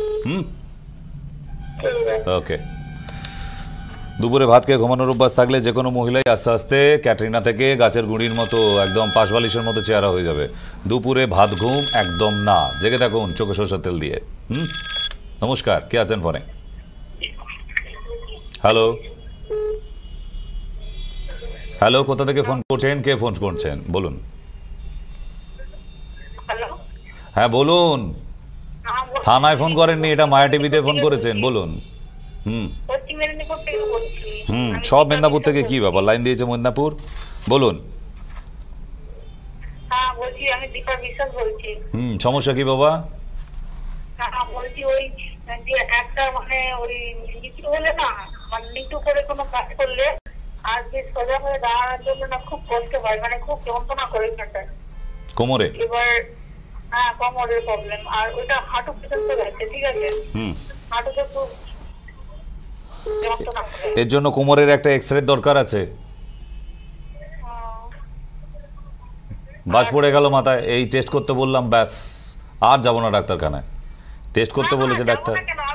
ওকে। দুপুরে ভাত খেয়ে ঘুমানোর অভ্যাস থাকলে যে কোনো মহিলাই আস্তে আস্তে ক্যাটরিনা থেকে গাছের গুঁড়ির মতো একদম পাশবালিশের মতো চেহারা হয়ে যাবে। দুপুরে ভাত ঘুম একদম না, জেগে থাকুন চোখে সরষের তেল দিয়ে। নমস্কার, কে আছেন ফোনে? হ্যালো, হ্যালো, কোথা থেকে ফোন করছেন, কে ফোন করছেন বলুন? হ্যাঁ বলুন, থানায় ফোন করেননি, এটা মায়া টিভিতে ফোন করেছেন, বলুন। সব মেদিনীপুর থেকে, কি ব্যাপার, লাইন দিয়েছে মেদিনীপুর, বলুন। সমস্যা কি বাবা? একটা মানে ওই নিচু হলে না, মানে নিচু করে কোনো কাজ করলে আর যে সোজা হয়ে দাঁড়ানোর জন্য না খুব কষ্ট হয়, মানে খুব যন্ত্রণা করে কোমরে। এবার হ্যাঁ, কোমরের প্রবলেম, আর ওইটা হাঁটু পর্যন্ত যাচ্ছে, ঠিক আছে? হাঁটুতে খুব যন্ত্রণা করে। এর জন্য কোমরের একটা এক্সরে দরকার আছে। বাজ পড়ে গেল মাথায়, এই টেস্ট করতে বললাম, ব্যাস আর যাবো না ডাক্তারখানায়। টেস্ট করতে বলেছে ডাক্তার,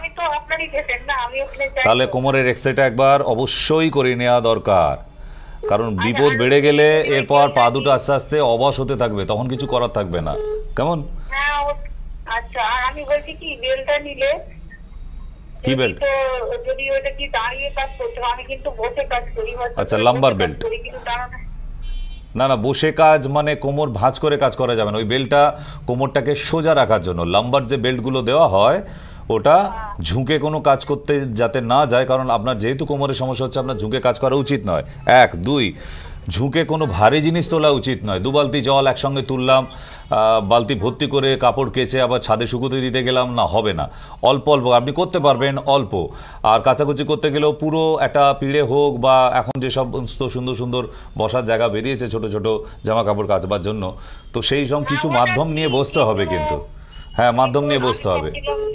তাহলে কোমরের এক্সরেটা একবার অবশ্যই করে নেওয়া দরকার, কারণ বিপদ বেড়ে গেলে এরপর পা দুটো আস্তে আস্তে অবশ হতে থাকবে, তখন কিছু করার থাকবে না। কেমন? আচ্ছা, আর আমি বলছি কি, বেলটা নিলে কি বেল্ট? যদি ওইটা কি দাঁড়িয়ে কাজ করতে, আমি কিন্তু বসে কাজ করি। আচ্ছা, লাম্বার বেল্ট। না না, বসে কাজ মানে কোমর ভাঁজ করে কাজ করা যাবে না, ওই বেল্টটা কোমরটাকে সোজা রাখার জন্য। লাম্বার যে বেল্টগুলো দেওয়া হয় ওটা ঝুঁকে কোনো কাজ করতে যাতে না যায়, কারণ আপনার যেহেতু কোমরের সমস্যা হচ্ছে, আপনার ঝুঁকে কাজ করা উচিত নয়। 1, 2, ঝুঁকে কোনো ভারী জিনিস তোলা উচিত নয়। 2 বালতি জল একসঙ্গে তুললাম, বালতি ভর্তি করে কাপড় কেচে আবার ছাদে শুকোতে দিতে গেলাম, না, হবে না। অল্প অল্প আপনি করতে পারবেন, অল্প। আর কাচাকুচি করতে গেলেও পুরো একটা পিড়ে হোক, বা এখন যে সমস্ত সুন্দর সুন্দর বসার জায়গা বেরিয়েছে ছোট ছোট জামা কাপড় কাচবার জন্য, তো সেই সব কিছু মাধ্যম নিয়ে বসতে হবে কিন্তু। হ্যাঁ, মাধ্যম নিয়ে বসতে হবে।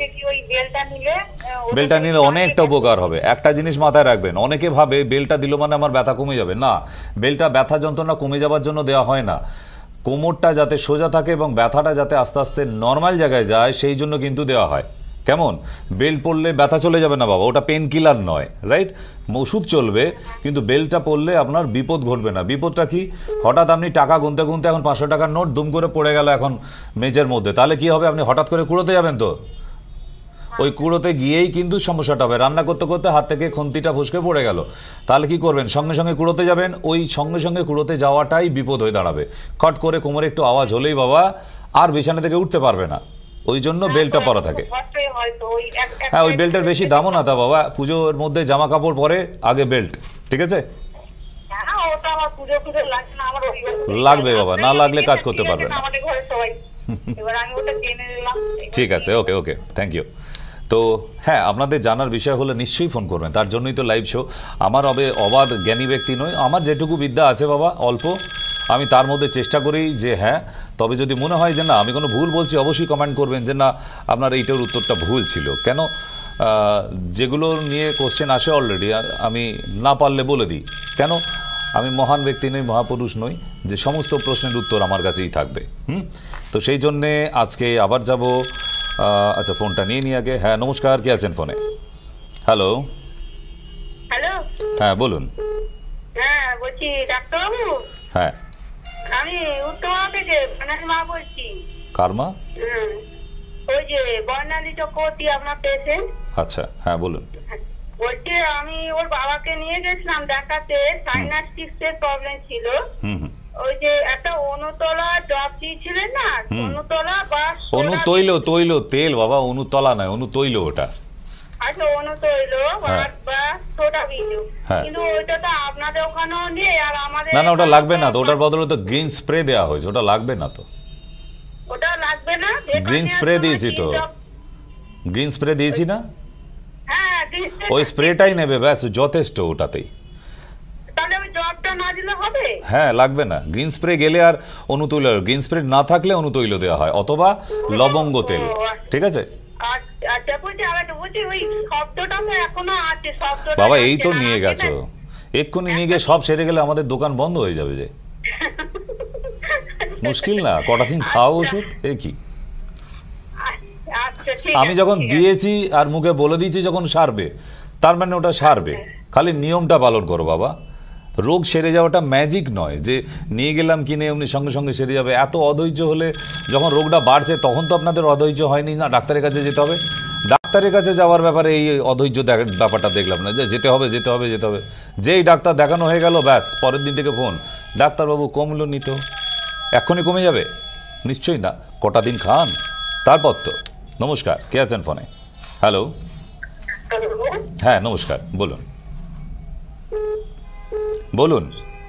বেলটা নিলে অনেকটা উপকার হবে। একটা জিনিস মাথায় রাখবেন, অনেকে ভাবে বেলটা দিল মানে আমার ব্যথা কমে যাবে। না, বেলটা ব্যথা যন্ত্রণা কমে যাবার জন্য দেওয়া হয় না, কোমরটা যাতে সোজা থাকে এবং ব্যথাটা যাতে আস্তে আস্তে নর্মাল জায়গায় যায় সেই জন্য কিন্তু দেওয়া হয়। কেমন? বেল্ট পরলে ব্যথা চলে যাবে না বাবা, ওটা পেন কিলার নয়, রাইট? ওষুধ চলবে, কিন্তু বেল্টটা পরলে আপনার বিপদ ঘটবে না। বিপদটা কি? হঠাৎ আপনি টাকা গুনতে গুনতে এখন 500 টাকার নোট দুম করে পড়ে গেল এখন মেজের মধ্যে, তাহলে কি হবে? আপনি হঠাৎ করে কুড়োতে যাবেন, তো ওই কুড়োতে গিয়েই কিন্তু সমস্যাটা হবে। রান্না করতে করতে হাত থেকে খুন্তিটা ফসকে পড়ে গেল, তাহলে কি করবেন? সঙ্গে সঙ্গে কুড়োতে যাবেন, ওই সঙ্গে সঙ্গে কুড়োতে যাওয়াটাই বিপদ হয়ে দাঁড়াবে। খট করে কোমরে একটু আওয়াজ হলেই বাবা আর বিছানা থেকে উঠতে পারবে না, ওই জন্য বেল্টটা পরা থাকে। হ্যাঁ, ওই বেল্টের বেশি দামও না তা বাবা, পুজোর মধ্যে জামা কাপড় পরে আগে বেল্ট, ঠিক আছে? লাগবে বাবা, না লাগলে কাজ করতে পারবে না। ঠিক আছে, ওকে ওকে, থ্যাংক ইউ। তো হ্যাঁ, আপনাদের জানার বিষয় হলে নিশ্চয়ই ফোন করবেন, তার জন্যই তো লাইভ শো। আমার অবাধ জ্ঞানী ব্যক্তি নই, আমার যেটুকু বিদ্যা আছে বাবা অল্প, আমি তার মধ্যে চেষ্টা করি যে হ্যাঁ, তবে যদি মনে হয় যে না আমি কোনো ভুল বলছি, অবশ্যই কমেন্ট করবেন যে না আপনার এইটার উত্তরটা ভুল ছিল। কেন? যেগুলো নিয়ে কোশ্চেন আসে অলরেডি আমি না পারলে বলে দিই। কেন? আমি মহান ব্যক্তি নই, মহাপুরুষ নই যে সমস্ত প্রশ্নের উত্তর আমার কাছেই থাকবে। তো সেই জন্যে আজকে আবার যাব। আচ্ছা, ফোনটা নিয়ে আগে। হ্যাঁ নমস্কার, কে আছেন ফোনে? হ্যালো হ্যালো, হ্যাঁ বলুন। হ্যাঁ বলছি ডাক্তারবাবু। হ্যাঁ, আমি উত্তরা থেকে বানাস মা বলছি। কার মা? ওই যে বর্ণালী চক্রবর্তী, আপনার পেশেন্ট। আচ্ছা, হ্যাঁ বলুন। বলছি আমি ওর বাবাকে নিয়ে গেছিলাম দেখাতে, সাইনাসটিসের প্রবলেম ছিল। ওই যে একটা অনুতলা ড্রপ দিয়েছিলেন না, অনুতলা বা অনুতৈল, তৈল তেল বাবা, অনুতলা নয়, অনুতৈল ওটা। আচ্ছা, অনুতৈল বা সোডা বিজু, কিন্তু ওইটা তো আপনাদের ওখানেও নেই আর আমাদের। না না, ওটা লাগবে না তো, ওটার বদলে তো গ্রিন স্প্রে দেওয়া হয়েছে, ওটা লাগবে না তো। ওটা লাগবে না? গ্রিন স্প্রে দিয়েছি তো, গ্রিন স্প্রে দিয়েছি না? হ্যাঁ, ওই স্প্রেটাই নেবে, ব্যাস যথেষ্ট ওটাতেই। তাহলে ওই ড্রপটা না দিলে হবে? হ্যাঁ লাগবে না, গ্রিন স্প্রে গেলে আর অনুতৈল, গ্রিন স্প্রে না থাকলে অনুতৈল দেওয়া হয় অথবা লবঙ্গ তেল, ঠিক আছে? আচ্ছা বলছি আমার বলছি ওই শব্দটা তো এখনো আছে, শব্দটা বাবা এই তো নিয়ে গেছো, এক্ষুনি নিয়ে গিয়ে সব সেরে গেলে আমাদের দোকান বন্ধ হয়ে যাবে যে। মুশকিল না, কটা দিন খাও ওষুধ, এ কি? আচ্ছা ঠিক আমি যখন দিয়েছি আর মুখে বলে দিয়েছি যখন সারবে, তার মানে ওটা সারবে, খালি নিয়মটা পালন করো বাবা। রোগ সেরে যাওয়াটা ম্যাজিক নয় যে নিয়ে গেলাম কিনে এমনি সঙ্গে সঙ্গে সেরে যাবে। এত অধৈর্য হলে, যখন রোগটা বাড়ছে তখন তো আপনাদের অধৈর্য হয়নি না, ডাক্তারের কাছে যেতে হবে। ডাক্তারের কাছে যাওয়ার ব্যাপারে এই অধৈর্য ব্যাপারটা দেখলাম না, যে যেতে হবে যেতে হবে যেতে হবে। যেই ডাক্তার দেখানো হয়ে গেল ব্যাস পরের দিন থেকে ফোন, ডাক্তারবাবু কমলো নিত, এক্ষুনি কমে যাবে? নিশ্চয়ই না, কটা দিন খান তারপর তো। নমস্কার, কে আছেন ফোনে? হ্যালো, হ্যাঁ নমস্কার, বলুন বলুন।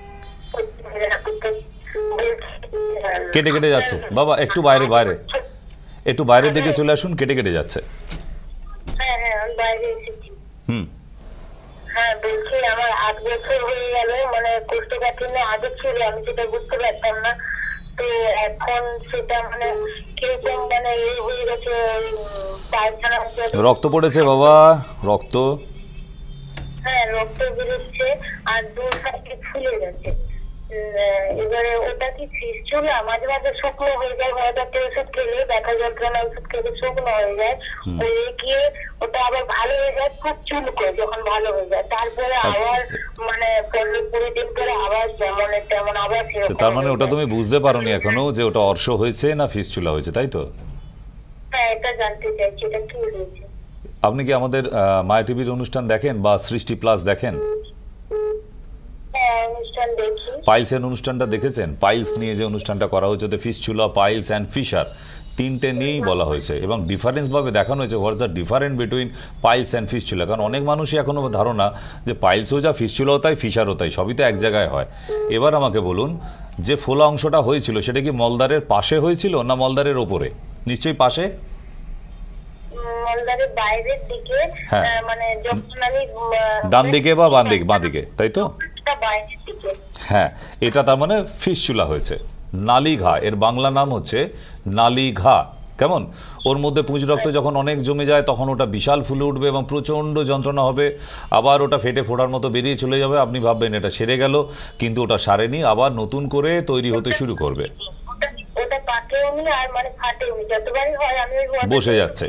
কেটে কেটে যাচ্ছে বাবা, একটু বাইরে বাইরে একটু বাইরের দিকে চলে আসুন, কেটে কেটে যাচ্ছে। হ্যাঁ হ্যাঁ আমি বাইরে এসেছি। হুম, হ্যাঁ বলছি আমার 8 বছর হয়ে গেল, মানে কোষ্ঠকাঠিন্য আগে ছিল, আমি সেটা বুঝতে পারতাম না। তো এখন সেটা মানে কিরকম মানে হয়ে গেছে, পায়খানা রক্ত পড়েছে বাবা, রক্ত। হ্যাঁ রক্ত বেরোচ্ছে আর দু সাইডে ফুলে গেছে। এবারে ওটা কি ফিস্টুলা? মাঝে মাঝে শুকনো হয়ে যায়, হোমিওপ্যাথি ওষুধ খেলে, ব্যথা যন্ত্রণা ওষুধ খেলে শুকনো হয়ে যায়, হয়ে গিয়ে ওটা আবার ভালো হয়ে যায়, খুব চুলকোয় যখন ভালো হয়ে যায়, তারপরে আবার মানে 15-20 দিন পরে আবার যেমন তেমন আবার। তার মানে ওটা তুমি বুঝতে পারোনি এখনো যে ওটা অর্শ হয়েছে না ফিস্টুলা হয়েছে, তাই তো? হ্যাঁ এটা জানতে চাইছি, এটা কি হয়েছে। আপনি কি আমাদের মায়া টিভির অনুষ্ঠান দেখেন বা সৃষ্টি প্লাস দেখেন? পাইলসের অনুষ্ঠানটা দেখেছেন? পাইলস নিয়ে যে অনুষ্ঠানটা করা হয়েছে, ফিস্টুলা, পাইলস অ্যান্ড ফিশার তিনটে নিয়েই বলা হয়েছে এবং ডিফারেন্স ভাবে দেখানো হয়েছে what's the different between piles and fistula. কারণ অনেক মানুষই এখনো ধারণা যে পাইলসও যা ফিস্টুলাও তাই ফিশারও তাই, সবই তো এক জায়গায় হয়। এবার আমাকে বলুন, যে ফোলা অংশটা হয়েছিল সেটা কি মলদ্বারের পাশে হয়েছিল না মলদ্বারের ওপরে? নিশ্চয়ই পাশে। মলদ্বারের বাইরের দিকে, মানে যখন আমি ডান দিকে বা বাঁ দিকে, তাই তো? বাইরের দিকে। হ্যাঁ, এটা তার মানে ফিস্টুলা হয়েছে। নালী ঘা, এর বাংলা নাম হচ্ছে নালী ঘা। কেমন? ওর মধ্যে পুঁজ রক্ত যখন অনেক জমে যায় তখন ওটা বিশাল ফুলে উঠবে এবং প্রচণ্ড যন্ত্রণা হবে, আবার ওটা ফেটে ফোটার মতো বেরিয়ে চলে যাবে। আপনি ভাববেন এটা সেরে গেল, কিন্তু ওটা সারেনি, আবার নতুন করে তৈরি হতে শুরু করবে, বসে যাচ্ছে।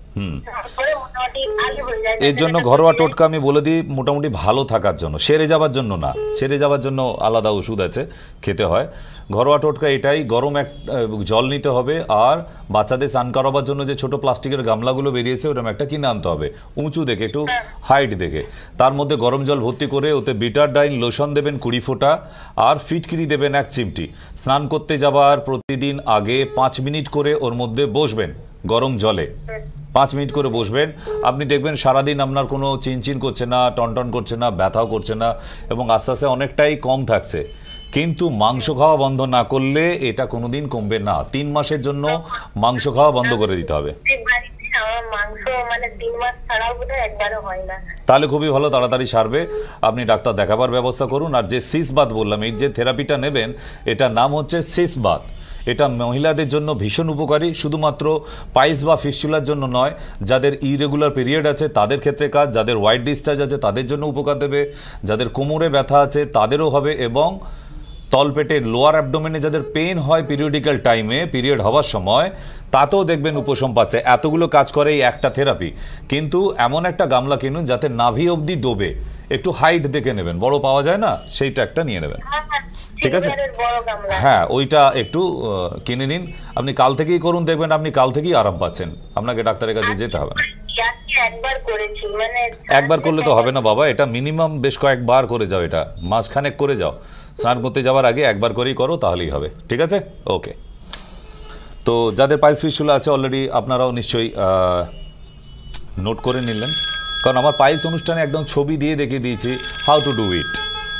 এর জন্য ঘরোয়া টোটকা আমি বলে দিই, মোটামুটি ভালো থাকার জন্য, সেরে যাবার জন্য না, সেরে যাবার জন্য আলাদা ওষুধ আছে খেতে হয়। ঘরোয়া টোটকা এটাই, গরম জল নিতে হবে, আর বাচ্চাদের স্নান করাবার জন্য যে ছোট প্লাস্টিকের গামলাগুলো বেরিয়েছে ওরকম একটা কিনে আনতে হবে, উঁচু দেখে, একটু হাইট দেখে। তার মধ্যে গরম জল ভর্তি করে ওতে বিটারডাইন লোশন দেবেন 20 ফোঁটা, আর ফিটকিরি দেবেন 1 চিমটি। স্নান করতে যাবার প্রতিদিন আগে 5 মিনিট করে ওর মধ্যে বসবেন গরম জলে, 5 মিনিট করে বসবেন। আপনি দেখবেন সারাদিন আপনার কোনো চিনচিন করছে না, টনটন করছে না, ব্যথাও করছে না এবং আস্তে আস্তে অনেকটাই কম থাকছে। কিন্তু মাংস খাওয়া বন্ধ না করলে এটা কোনোদিন কমবে না। 3 মাসের জন্য মাংস খাওয়া বন্ধ করে দিতে হবে। তাহলে খুবই ভালো, তাড়াতাড়ি সারবে। আপনি ডাক্তার দেখাবার ব্যবস্থা করুন। আর যে সিস বাত বললাম, এই যে থেরাপিটা নেবেন, এটার নাম হচ্ছে সিস বাত। এটা মহিলাদের জন্য ভীষণ উপকারী, শুধুমাত্র পাইলস বা ফিস্টুলার জন্য নয়, যাদের ইরেগুলার পিরিয়ড আছে তাদের ক্ষেত্রে কাজ, যাদের হোয়াইট ডিসচার্জ আছে তাদের জন্য উপকার দেবে, যাদের কোমরে ব্যথা আছে তাদেরও হবে, এবং তলপেটের লোয়ার অ্যাবডোমেনে যাদের পেন হয় পিরিয়ডিক্যাল টাইমে, পিরিয়ড হওয়ার সময়, তাতেও দেখবেন উপশম পাচ্ছে। এতগুলো কাজ করে এই একটা থেরাপি। কিন্তু এমন একটা গামলা কিনুন যাতে নাভি অবধি ডোবে, একটু হাইট দেখে নেবেন, বড় পাওয়া যায় না, সেইটা একটা নিয়ে নেবেন, ঠিক আছে? হ্যাঁ, ওইটা একটু কিনে নিন। আপনি কাল থেকেই করুন, দেখবেন আপনি কাল থেকেই আরাম পাচ্ছেন, আপনাকে ডাক্তারের কাছে যেতে হবে না। একবার করলে তো হবে না বাবা, এটা মিনিমাম বেশ কয়েকবার করে যাও, এটা মাসখানেক করে যাও। স্নান করতে যাওয়ার আগে একবার করেই করো, তাহলেই হবে, ঠিক আছে? ওকে। তো যাদের পাইলস ফিস্টুলা আছে অলরেডি আপনারাও নিশ্চয়ই নোট করে নিলেন, কারণ আমার পাইলস অনুষ্ঠানে একদম ছবি দিয়ে দেখিয়ে দিয়েছি how to do it.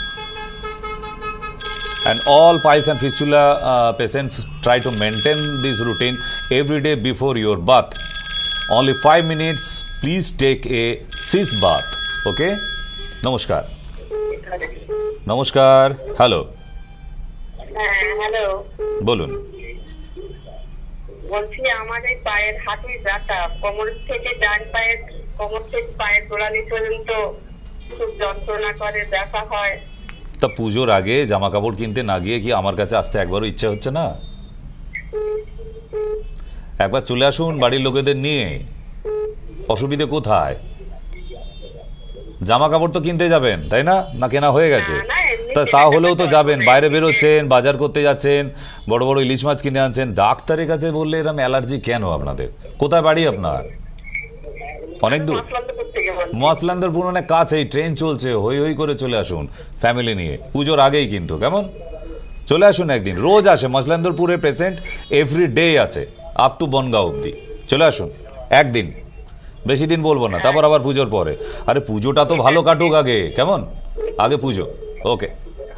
And all piles and fistula patients try to maintain this routine every day before your bath. Only 5 minutes. Please take a sis bath. Okay? Namaskar. Namaskar. Hello. হ্যাঁ, হ্যালো। বলুন। বলছি আমার এই পায়ের হাঁটুর ব্যথা, কোমর থেকে পায়ের গোড়ালি পর্যন্ত খুব যন্ত্রণা করে, ব্যথা হয়। তা পুজোর আগে জামা কাপড় কিনতে না গিয়ে কি আমার কাছে আসতে একবারও ইচ্ছা হচ্ছে না? একবার চলে আসুন বাড়ির লোকেদের নিয়ে, অসুবিধে কোথায়? জামা কাপড় তো কিনতে যাবেন তাই না? না কেনা হয়ে গেছে? তাহলেও তো যাবেন, বাইরে বেরোচ্ছেন, বাজার করতে যাচ্ছেন, বড় বড় ইলিশ মাছ কিনে আনছেন, ডাক্তারের কাছে বললে এরকম অ্যালার্জি কেন আপনাদের? কোথায় বাড়ি আপনার? অনেক দূর? মসলান্দরপুর অনেক কাছেই, ট্রেন চলছে, হই হই করে চলে আসুন ফ্যামিলি নিয়ে, পুজোর আগেই কিন্তু। কেমন? চলে আসুন একদিন, রোজ আসে মসলান্দরপুরে পেশেন্ট, এভরি ডে আছে, আপ টু বনগাঁও অব্দি। চলে আসুন একদিন, বেশি দিন বলবো না, তারপর আবার পুজোর পরে। আরে পুজোটা তো ভালো কাটুক আগে, কেমন? আগে পুজো। ওকে,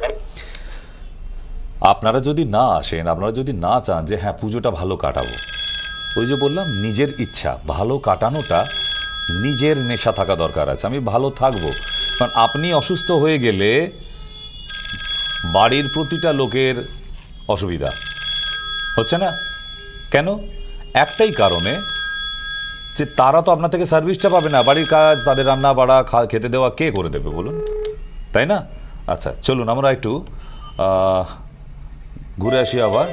আপনারা যদি না আসেন, আপনারা যদি না চান যে হ্যাঁ পুজোটা ভালো কাটাবো, ওই যে বললাম নিজের ইচ্ছা, ভালো কাটানোটা নিজের নেশা থাকা দরকার আছে। আমি ভালো থাকবো, কারণ আপনি অসুস্থ হয়ে গেলে বাড়ির প্রতিটা লোকের অসুবিধা হচ্ছে না কেন? একটাই কারণে, যে তারা তো আপনার থেকে সার্ভিসটা পাবে না, বাড়ির কাজ, তাদের রান্না বাড়া, খেতে দেওয়া কে করে দেবে বলুন, তাই না? আচ্ছা চলুন আমরা একটু ঘুরে আসি আবার।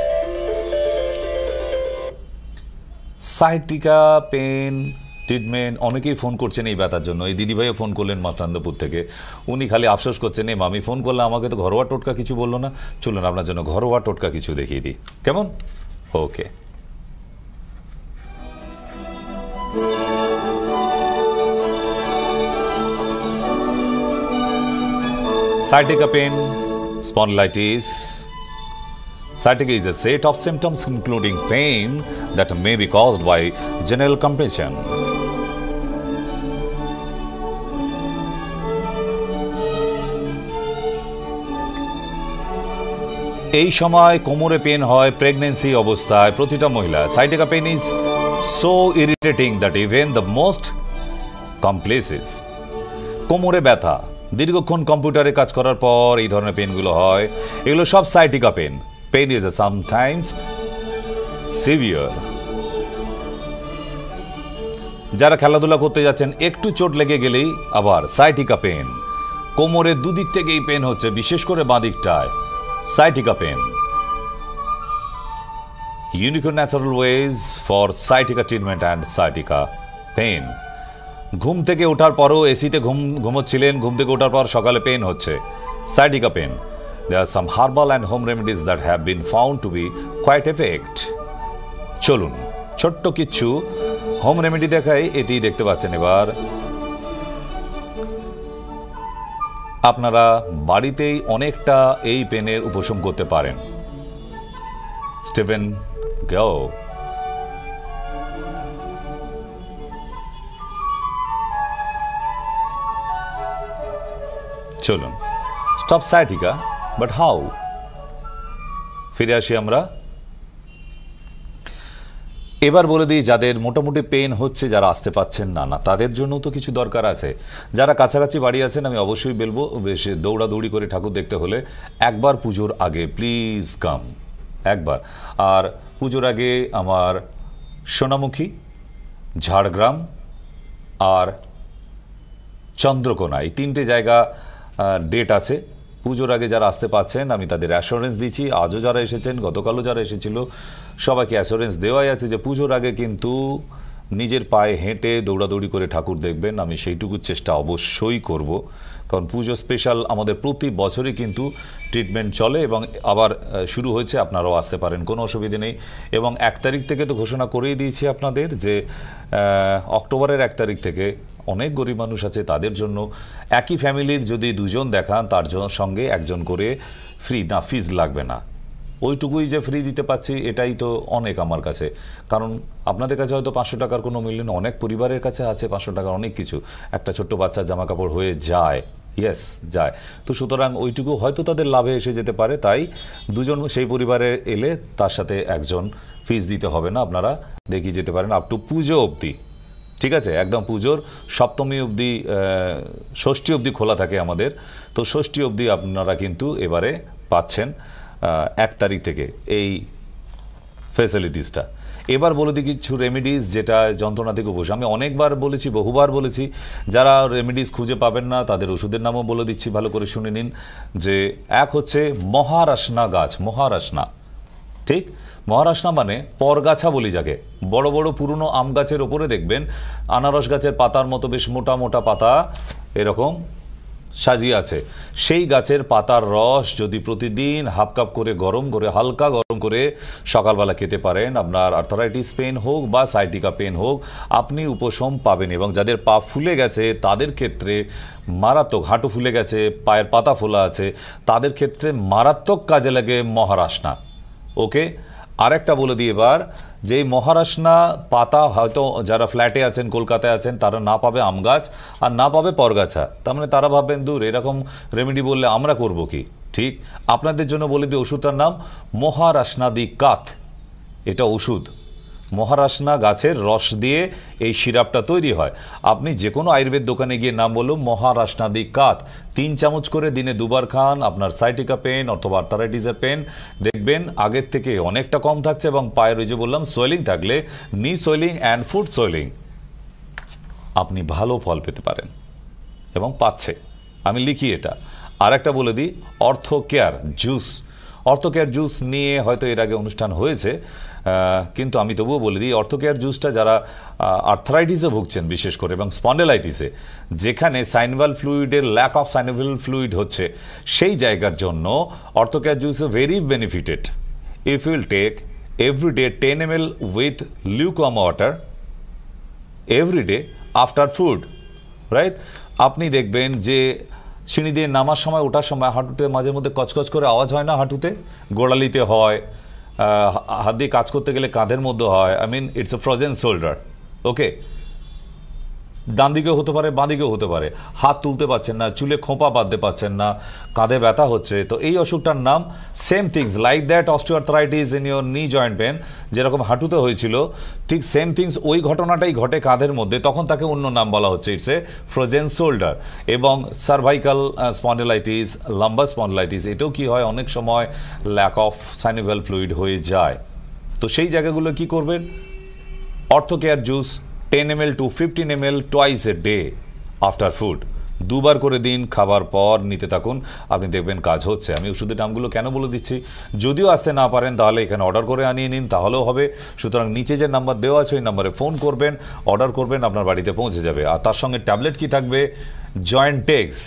সাইটিকা পেন ট্রিটমেন্ট, অনেকেই ফোন করছেন এই ব্যথার জন্য। এই দিদিভাইও ফোন করলেন মসলান্দপুর থেকে, উনি খালি আফসোস করছেন, এই মামি ফোন করলে আমাকে তো ঘরোয়া টোটকা কিছু বললো না। চলুন আপনার জন্য ঘরোয়া টোটকা কিছু দেখিয়ে দিই, কেমন? ওকে, sciatica pain, spondylitis. Sciatica is a set of symptoms including pain that may be caused by general compression. এই সময় কোমরে পেন হয় প্রেগন্যান্সি অবস্থায় প্রতিটা মহিলা। Sciatica pain is so irritating that even the most complaces. কোমরে ব্যথা, দীর্ঘক্ষণ কম্পিউটারে কাজ করার পর এই ধরনের পেনগুলো হয়, এগুলো সব sciatica pain. Pain is sometimes severe. যারা খেলাধুলা করতে যাচ্ছেন, একটু চোট লেগে গেলেই আবার সাইটিকা পেন। কোমরের দুদিক থেকেই পেন হচ্ছে, বিশেষ করে বাঁ দিকটায়, sciatica pain. Unique natural ways for sciatica treatment and sciatica pain. ঘুম থেকে ওঠার পরও এসিতে ঘুমোচ্ছিলেন, ঘুম থেকে ওঠার পর সকালে পেন হচ্ছে, sciatica pain. There are some herbal and home remedies that have been found to be quite effective. চলুন ছোট্ট কিছু হোম রেমেডি দেখাই, এটি দেখতে পাচ্ছেন। এবার আপনারা বাড়িতেই অনেকটা এই পেনের উপশম করতে পারেন। স্টিফেন গো। চলুন, স্টপ সাইটিকা, বাট হাউ? ফিরে আসি আমরা। এবার বলে দিই, যাদের মোটামুটি পেন হচ্ছে, যারা আসতে পাচ্ছেন না, তাদের জন্য তো কিছু দরকার আছে। যারা কাছাকাছি বাড়ি আছেন, আমি অবশ্যই বলবো, বেশ দৌড়াদৌড়ি করে ঠাকুর দেখতে হলে একবার পুজোর আগে প্লিজ কাম, একবার। আর পুজোর আগে আমার সোনামুখী, ঝাড়গ্রাম আর চন্দ্রকোনা, এই তিনটে জায়গা ডেট আছে। পুজোর আগে যারা আসতে পাচ্ছেন আমি তাদের অ্যাসুরেন্স দিচ্ছি। আজও যারা এসেছেন, গতকালও যারা এসেছিল, সবাইকে অ্যাসুরেন্স দেওয়াই আছে যে পুজোর আগে কিন্তু নিজের পায়ে হেঁটে দৌড়াদৌড়ি করে ঠাকুর দেখবেন। আমি সেইটুকু চেষ্টা অবশ্যই করব, কারণ পুজো স্পেশাল আমাদের প্রতি বছরই কিন্তু ট্রিটমেন্ট চলে এবং আবার শুরু হয়েছে। আপনারাও আসতে পারেন, কোনো অসুবিধে নেই। এবং 1 তারিখ থেকে তো ঘোষণা করেই দিয়েছি আপনাদের যে অক্টোবরের 1 তারিখ থেকে অনেক গরিব মানুষ আছে, তাদের জন্য একই ফ্যামিলির যদি 2 জন দেখান, তার সঙ্গে 1 জন করে ফ্রি, না ফিজ লাগবে না। ওইটুকুই যে ফ্রি দিতে পাচ্ছি, এটাই তো অনেক আমার কাছে। কারণ আপনাদের কাছে হয়তো 500 টাকার কোনো মূল্য নেই, অনেক পরিবারের কাছে আছে 500 টাকার অনেক কিছু, একটা ছোট্ট বাচ্চার জামা কাপড় হয়ে যায়, ইয়েস যায়। তো সুতরাং ওইটুকু হয়তো তাদের লাভে এসে যেতে পারে, তাই 2 জন সেই পরিবারে এলে তার সাথে 1 জন ফিজ দিতে হবে না। আপনারা দেখিয়ে যেতে পারেন আপ টু পুজো অবধি, ঠিক আছে? একদম পুজোর সপ্তমী অবধি, ষষ্ঠী অবধি খোলা থাকে আমাদের। তো ষষ্ঠী অবধি আপনারা কিন্তু এবারে পাচ্ছেন 1 তারিখ থেকে এই ফ্যাসিলিটিসটা। এবার বলে দিই কিছু রেমিডিস যেটা যন্ত্রণা থেকে উপশম। আমি অনেকবার বলেছি, বহুবার বলেছি, যারা রেমিডিস খুঁজে পাবেন না তাদের ওষুধের নামও বলে দিচ্ছি, ভালো করে শুনে নিন। যে এক হচ্ছে মহারাসনা গাছ, মহারাসনা, ঠিক? মহারাসনা মানে পরগাছা বলি যাকে। বড় বড় পুরনো আম গাছের ওপরে দেখবেন আনারস গাছের পাতার মতো বেশ মোটা মোটা পাতা এরকম সাজিয়ে আছে। সেই গাছের পাতার রস যদি প্রতিদিন হাফ কাপ করে গরম করে, হালকা গরম করে সকালবেলা খেতে পারেন, আপনার আর্থারাইটিস পেন হোক বা সাইটিকা পেন হোক, আপনি উপশম পাবেন। এবং যাদের পা ফুলে গেছে তাদের ক্ষেত্রে মারাত্মক, হাঁটু ফুলে গেছে, পায়ের পাতা ফোলা আছে, তাদের ক্ষেত্রে মারাত্মক কাজে লাগে মহারাসনা। ওকে, আরেকটা বলে দিই এবার, যে মহারাসনা পাতা হয়তো যারা ফ্ল্যাটে আছেন, কলকাতায় আছেন, তারা না পাবে আম গাছ আর না পাবে পরগাছা। তার মানে তারা ভাববেন দূর, এরকম রেমেডি বললে আমরা করব কি? ঠিক, আপনাদের জন্য বলে দিই ওষুধটার নাম মহারাসনাদি কাথ। এটা ওষুধ। মহারাসনা গাছের রস দিয়ে এই সিরাপটা তৈরি হয়। আপনি যে কোনো আয়ুর্বেদ দোকানে গিয়ে নাম বলুন মহারাসনাদি কাথ, 3 চামচ করে দিনে 2 বার খান। আপনার সাইটিকা পেন অথবা আর্থারাইটিসের পেন দেখবেন আগের থেকে অনেকটা কম থাকছে। এবং পায়ের ওই যে বললাম সোয়েলিং থাকলে, নি সোয়েলিং অ্যান্ড ফুট সোয়েলিং, আপনি ভালো ফল পেতে পারেন এবং পাচ্ছে। আমি লিখি এটা। আর একটা বলে দিই, ortho care juice. Ortho care juice নিয়ে হয়তো এর আগে অনুষ্ঠান হয়েছে, কিন্তু আমি তবুও বলে দিই, অর্থ কেয়ার জুসটা যারা আর্থারাইটিসে ভুগছেন বিশেষ করে এবং স্পন্ডেলাইটিসে, যেখানে সাইনোভিয়াল ফ্লুইডের ল্যাক অফ সাইনোভিয়াল ফ্লুইড হচ্ছে, সেই জায়গার জন্য ortho care juice is very benefited if you'll take everyday 10 ml with lukewarm water everyday after food, right? আপনি দেখবেন যে সিঁড়ি দিয়ে নামার সময়, ওঠার সময় হাঁটুতে মাঝে মধ্যে কচকচ করে আওয়াজ হয় না? হাঁটুতে, গোড়ালিতে হয়, হাত দিয়ে কাজ করতে গেলে কাঁধের মধ্যে হয়। I mean it's a frozen shoulder. Okay, ডান দিকেও হতে পারে, বাঁ দিকেও হতে পারে। হাত তুলতে পারছেন না, চুলে খোঁপা বাঁধতে পারছেন না, কাঁধে ব্যথা হচ্ছে, তো এই অসুখটার নাম same things like that osteoarthritis in your knee joint pain, যেরকম হাঁটুতে হয়েছিল, ঠিক সেম থিংস ওই ঘটনাটাই ঘটে কাঁধের মধ্যে, তখন তাকে অন্য নাম বলা হচ্ছে, ইটস এ ফ্রোজেন শোল্ডার। এবং সার্ভাইকাল স্পন্ডেলাইটিস, লাম্বার স্পন্ডেলাইটিস, এটাও কি হয়, অনেক সময় ল্যাক অফ সাইনোভিয়াল ফ্লুইড হয়ে যায়। তো সেই জায়গাগুলো কি করবেন? Ortho care juice 10 ml to 15 ml twice a day after food, 2 বার করে দিন, খাবার পর নিতে থাকুন, আপনি দেখবেন কাজ হচ্ছে। আমি ওষুধের নামগুলো কেন বলে দিচ্ছি, যদিও আসতে না পারেন তাহলে এখানে অর্ডার করে আনিয়ে নিন, তাহলেও হবে। সুতরাং নিচে যে নাম্বার দেওয়া আছে ওই নাম্বারে ফোন করবেন, অর্ডার করবেন, আপনার বাড়িতে পৌঁছে যাবে। আর তার সঙ্গে ট্যাবলেট কি থাকবে? Jointex,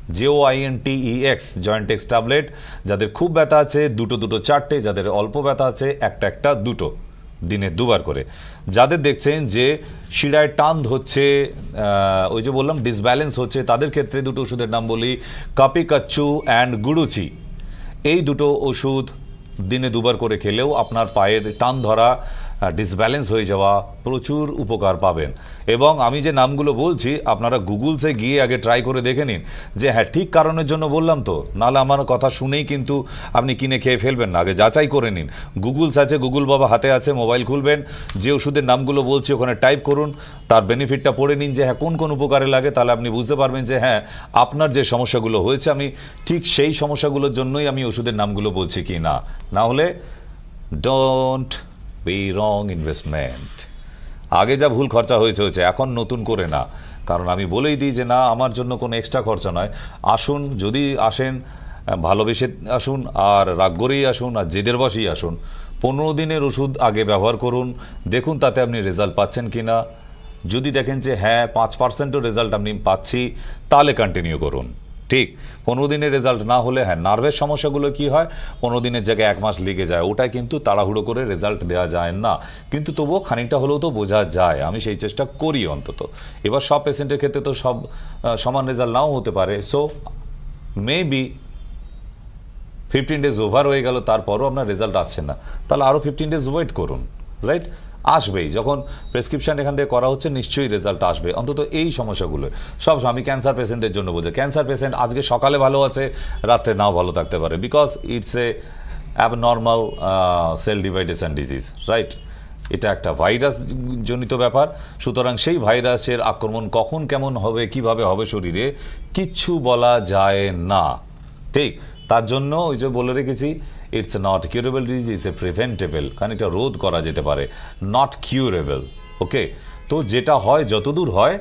JOINTEX, Jointex tablet. যাদের খুব ব্যথা আছে 2 4টে, যাদের অল্প ব্যথা আছে 1 2, দিনে 2 বার করে। যাদের দেখছেন যে শিরায় টান হচ্ছে, ওই যে বললাম ডিসব্যালেন্স হচ্ছে, তাদের ক্ষেত্রে 2টো ওষুধের নাম বলি, কাপিকাচ্চু অ্যান্ড গুডুচি। এই 2টো ওষুধ দিনে 2 বার করে খেলেও আপনার পায়ের টান ধরা, ডিসব্যালেন্স হয়ে যাওয়া প্রচুর উপকার পাবেন। এবং আমি যে নামগুলো বলছি আপনারা গুগলসে গিয়ে আগে ট্রাই করে দেখে নিন যে হ্যাঁ ঠিক কারণের জন্য বললাম তো, নাহলে আমার কথা শুনেই কিন্তু আপনি কিনে খেয়ে ফেলবেন না। আগে যাচাই করে নিন। গুগলস আছে, গুগল বাবা হাতে আছে, মোবাইল খুলবেন, যে ওষুধের নামগুলো বলছি ওখানে টাইপ করুন, তার বেনিফিটটা পড়ে নিন যে হ্যাঁ কোন কোন উপকারে লাগে, তাহলে আপনি বুঝতে পারবেন যে হ্যাঁ আপনার যে সমস্যাগুলো হয়েছে আমি ঠিক সেই সমস্যাগুলোর জন্যই আমি ওষুধের নামগুলো বলছি কি না। না হলে ডোন্ট বি রং ইনভেস্টমেন্ট। আগে যা ভুল খরচা হয়েছে, এখন নতুন করে না। কারণ আমি বলেই দিই যে না, আমার জন্য কোনো এক্সট্রা খরচা নয়। আসুন, যদি আসেন ভালোবেসে আসুন, আর রাগ করেই আসুন, আর জেদের বসেই আসুন। 15 দিনের ওষুধ আগে ব্যবহার করুন, দেখুন তাতে আপনি রেজাল্ট পাচ্ছেন কি না। যদি দেখেন যে হ্যাঁ 5%ও রেজাল্ট আপনি পাচ্ছি, তাহলে কন্টিনিউ করুন। ঠিক 15 দিনের রেজাল্ট না হলে, হ্যাঁ নার্ভের সমস্যাগুলো কি হয়, 15 দিনের জায়গায় 1 মাস লেগে যায়, ওটা কিন্তু তাড়াহুড়ো করে রেজাল্ট দেওয়া যায় না, কিন্তু তবুও খানিকটা হলেও তো বোঝা যায়। আমি সেই চেষ্টা করি অন্তত। এবার সব পেশেন্টের ক্ষেত্রে তো সব সমান রেজাল্ট নাও হতে পারে। সো মেবি 15 ডেজ ওভার হয়ে গেল, তারপরও আপনার রেজাল্ট আসছে না, তাহলে আরও 15 ডেজ ওয়েট করুন, রাইট? আসবেই, যখন প্রেসক্রিপশন এখান থেকে করা হচ্ছে নিশ্চয়ই রেজাল্ট আসবে। অন্তত এই সমস্যাগুলো সব আমি ক্যান্সার পেশেন্টদের জন্য বলছি। ক্যান্সার পেশেন্ট আজকে সকালে ভালো আছে, রাত্রে নাও ভালো থাকতে পারে, because it's a abnormal cell dividation disease, right? এটা একটা ভাইরাস জনিত ব্যাপার। সুতরাং সেই ভাইরাসের আক্রমণ কখন কেমন হবে, কিভাবে হবে শরীরে, কিচ্ছু বলা যায় না। ঠিক, তার জন্য ওই যে বলে রেখেছি it's not curable disease, it's a preventable, খানিকটা রোধ করা যেতে পারে, নট কিউরেবল। ওকে, তো যেটা হয় যতদূর হয়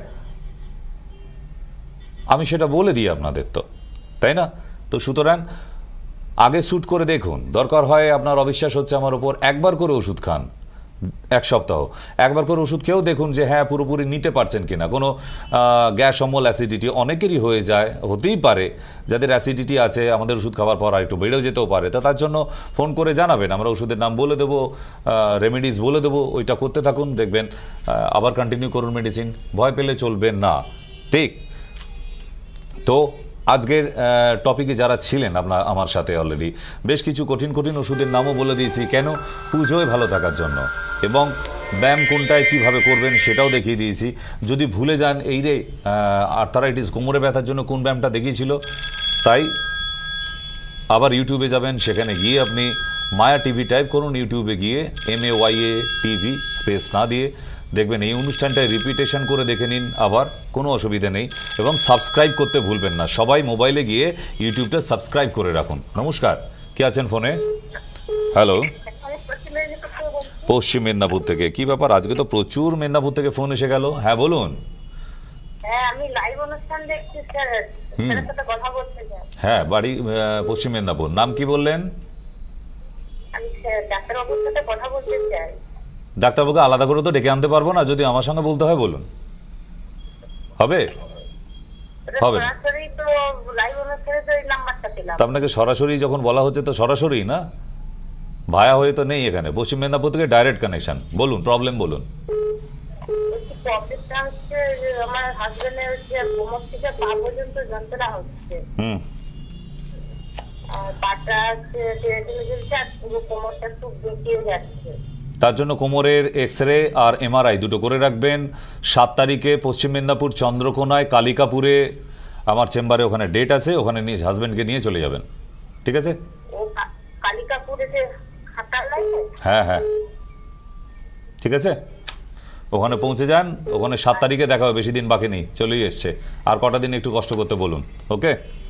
আমি সেটা বলে দিই আপনাদের, তো তাই না? তো সুতরাং আগে শ্যুট করে দেখুন, দরকার হয় আপনার অবিশ্বাস হচ্ছে আমার ওপর, একবার করে ওষুধ খান, 1 সপ্তাহ একবার করে ওষুধ খেয়েও দেখুন যে হ্যাঁ পুরোপুরি নিতে পারছেন কিনা। কোনো গ্যাস অম্বল, অ্যাসিডিটি অনেকেরই হয়ে যায়, হতেই পারে যাদের অ্যাসিডিটি আছে, আমাদের ওষুধ খাওয়ার পর আর একটু বেড়েও যেতেও পারে, তা তার জন্য ফোন করে জানাবেন, আমরা ওষুধের নাম বলে দেবো, রেমেডিস বলে দেবো, ওইটা করতে থাকুন, দেখবেন আবার কন্টিনিউ করুন মেডিসিন, ভয় পেলে চলবে না। ঠিক, তো আজকের টপিকে যারা ছিলেন আমার সাথে অলরেডি বেশ কিছু কঠিন কঠিন ওষুধের নামও বলে দিয়েছি, কেন? পুজোয় ভালো থাকার জন্য, এবং ব্যায়াম কোনটায় কিভাবে করবেন সেটাও দেখিয়ে দিয়েছি। যদি ভুলে যান এই রে আর্থারাইটিস কোমরে ব্যথার জন্য কোন ব্যায়ামটা দেখিয়েছিল, তাই আবার ইউটিউবে যাবেন, সেখানে গিয়ে আপনি মায়া টিভি টাইপ করুন, ইউটিউবে গিয়ে MAYA টিভি স্পেস না দিয়ে দেখবেন এই অনুষ্ঠানটায় রিপিটেশন করে দেখে নিন, আবার কোনো অসুবিধা নেই, এবং সাবস্ক্রাইব করতে ভুলবেন না। সবাই মোবাইলে গিয়ে ইউটিউবটা সাবস্ক্রাইব করে রাখুন। নমস্কার, কে আছেন ফোনে? হ্যালো, পশ্চিম মেদিনীপুর থেকে। কি ব্যাপার, আজকে তো প্রচুর মেদিনীপুর থেকে ফোন এসে গেল। হ্যাঁ বলুন। আমি লাইভ অনুষ্ঠান দেখছি স্যার, স্যারের সাথে কথা বলতে চাই। হ্যাঁ, বাড়ি পশ্চিম মেদিনীপুর। নাম কি বললেন? আমি ডাক্তারবাবুর সাথে কথা বলতে চাই। ডাক্তারবাবুকে আলাদা করে তো ডেকে আনতে পারবো না, যদি আমার সঙ্গে বলতে হয় বলুন। হবে? হবে না। সরাসরি তো লাইভ অনুষ্ঠানে তো এই নাম্বারটা পেলাম। তা আপনাকে সরাসরি যখন বলা হচ্ছে তো সরাসরি না, ভায়া হয়ে তো নেই এখানে, পশ্চিম মেদিনীপুর থেকে ডাইরেক্ট কানেকশন। বলুন, প্রবলেম বলুন। প্রবলেমটা হচ্ছে যে আমার হাজবেন্ডের হচ্ছে কোমর থেকে পা পর্যন্ত যন্ত্রণা হচ্ছে, আর পাটা হচ্ছে পুরো কোমরটা একটু বেঁকিয়ে যাচ্ছে। তার জন্য কোমরের এক্সরে আর MRI দুটো করে রাখবেন। 7 তারিখে পশ্চিম মেদিনীপুর চন্দ্রকোনায় কালিকাপুরে আমার চেম্বারে, ওখানে ডেট আছে, ওখানে নিয়ে হাজবেন্ডকে নিয়ে চলে যাবেন। ঠিক আছে? ও কালিকাপুরে যে হাতার লাইনে? হ্যাঁ হ্যাঁ, ঠিক আছে, ওখানে পৌঁছে যান। ওখানে 7 তারিখে দেখা হবে, বেশি দিন বাকি নেই, চলেই এসছে। আর কটা দিন একটু কষ্ট করতে বলুন। ওকে,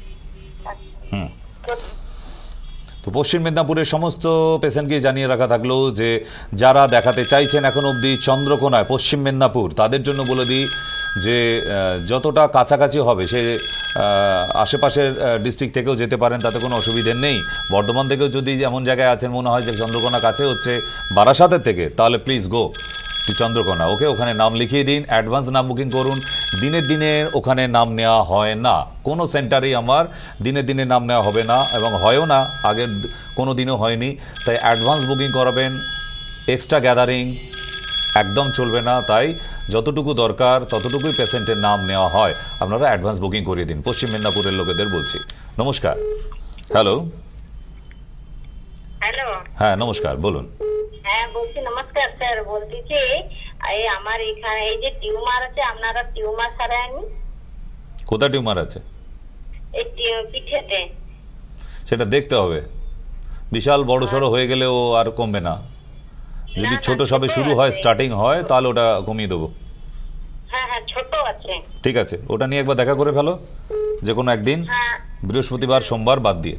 তো পশ্চিম মেদিনীপুরের সমস্ত পেশেন্টকে জানিয়ে রাখা থাকলো যে যারা দেখাতে চাইছেন এখন অবধি চন্দ্রকোনায় পশ্চিম মেদিনীপুর, তাদের জন্য বলে দিই যে যতটা কাছাকাছি হবে, সে আশেপাশের ডিস্ট্রিক্ট থেকেও যেতে পারেন, তাতে কোনো অসুবিধে নেই। বর্ধমান থেকেও যদি এমন জায়গায় আছেন মনে হয় যে চন্দ্রকোনা কাছে হচ্ছে বারাসাতের থেকে, তাহলে please go to Chandrakona. Okay, ওখানে নাম লিখিয়ে দিন, অ্যাডভান্স নাম বুকিং করুন। দিনের দিনে ওখানে নাম নেওয়া হয় না, কোনো সেন্টারেই আমার দিনের দিনে নাম নেওয়া হবে না, এবং হয়ও না, আগের কোনো দিনও হয়নি। তাই অ্যাডভান্স বুকিং করাবেন, এক্সট্রা গ্যাদারিং একদম চলবে না। তাই যতটুকু দরকার ততটুকুই পেশেন্টের নাম নেওয়া হয়, আপনারা অ্যাডভান্স বুকিং করিয়ে দিন। পশ্চিম মেদিনীপুরের লোকেদের বলছি। নমস্কার। হ্যালো। হ্যালো। হ্যাঁ নমস্কার, বলুন। হ্যাঁ বলছি, নমস্কার স্যার। বলছি যে এই আমার এখানে এই যে টিউমার আছে, আপনারা টিউমার সারায়নি? কোথায় টিউমার আছে? এই পিঠেতে। সেটা দেখতে হবে, বিশাল বড় সড়ো হয়ে গেলে ও আর কমবে না। যদি ছোট সবে শুরু হয়, স্টার্টিং হয়, তাহলে ওটা কমিয়ে দেবো। হ্যাঁ হ্যাঁ, ছোট আছে। ঠিক আছে, ওটা নিয়ে একবার দেখা করে ফেলো, যে কোনো একদিন, বৃহস্পতিবার সোমবার বাদ দিয়ে।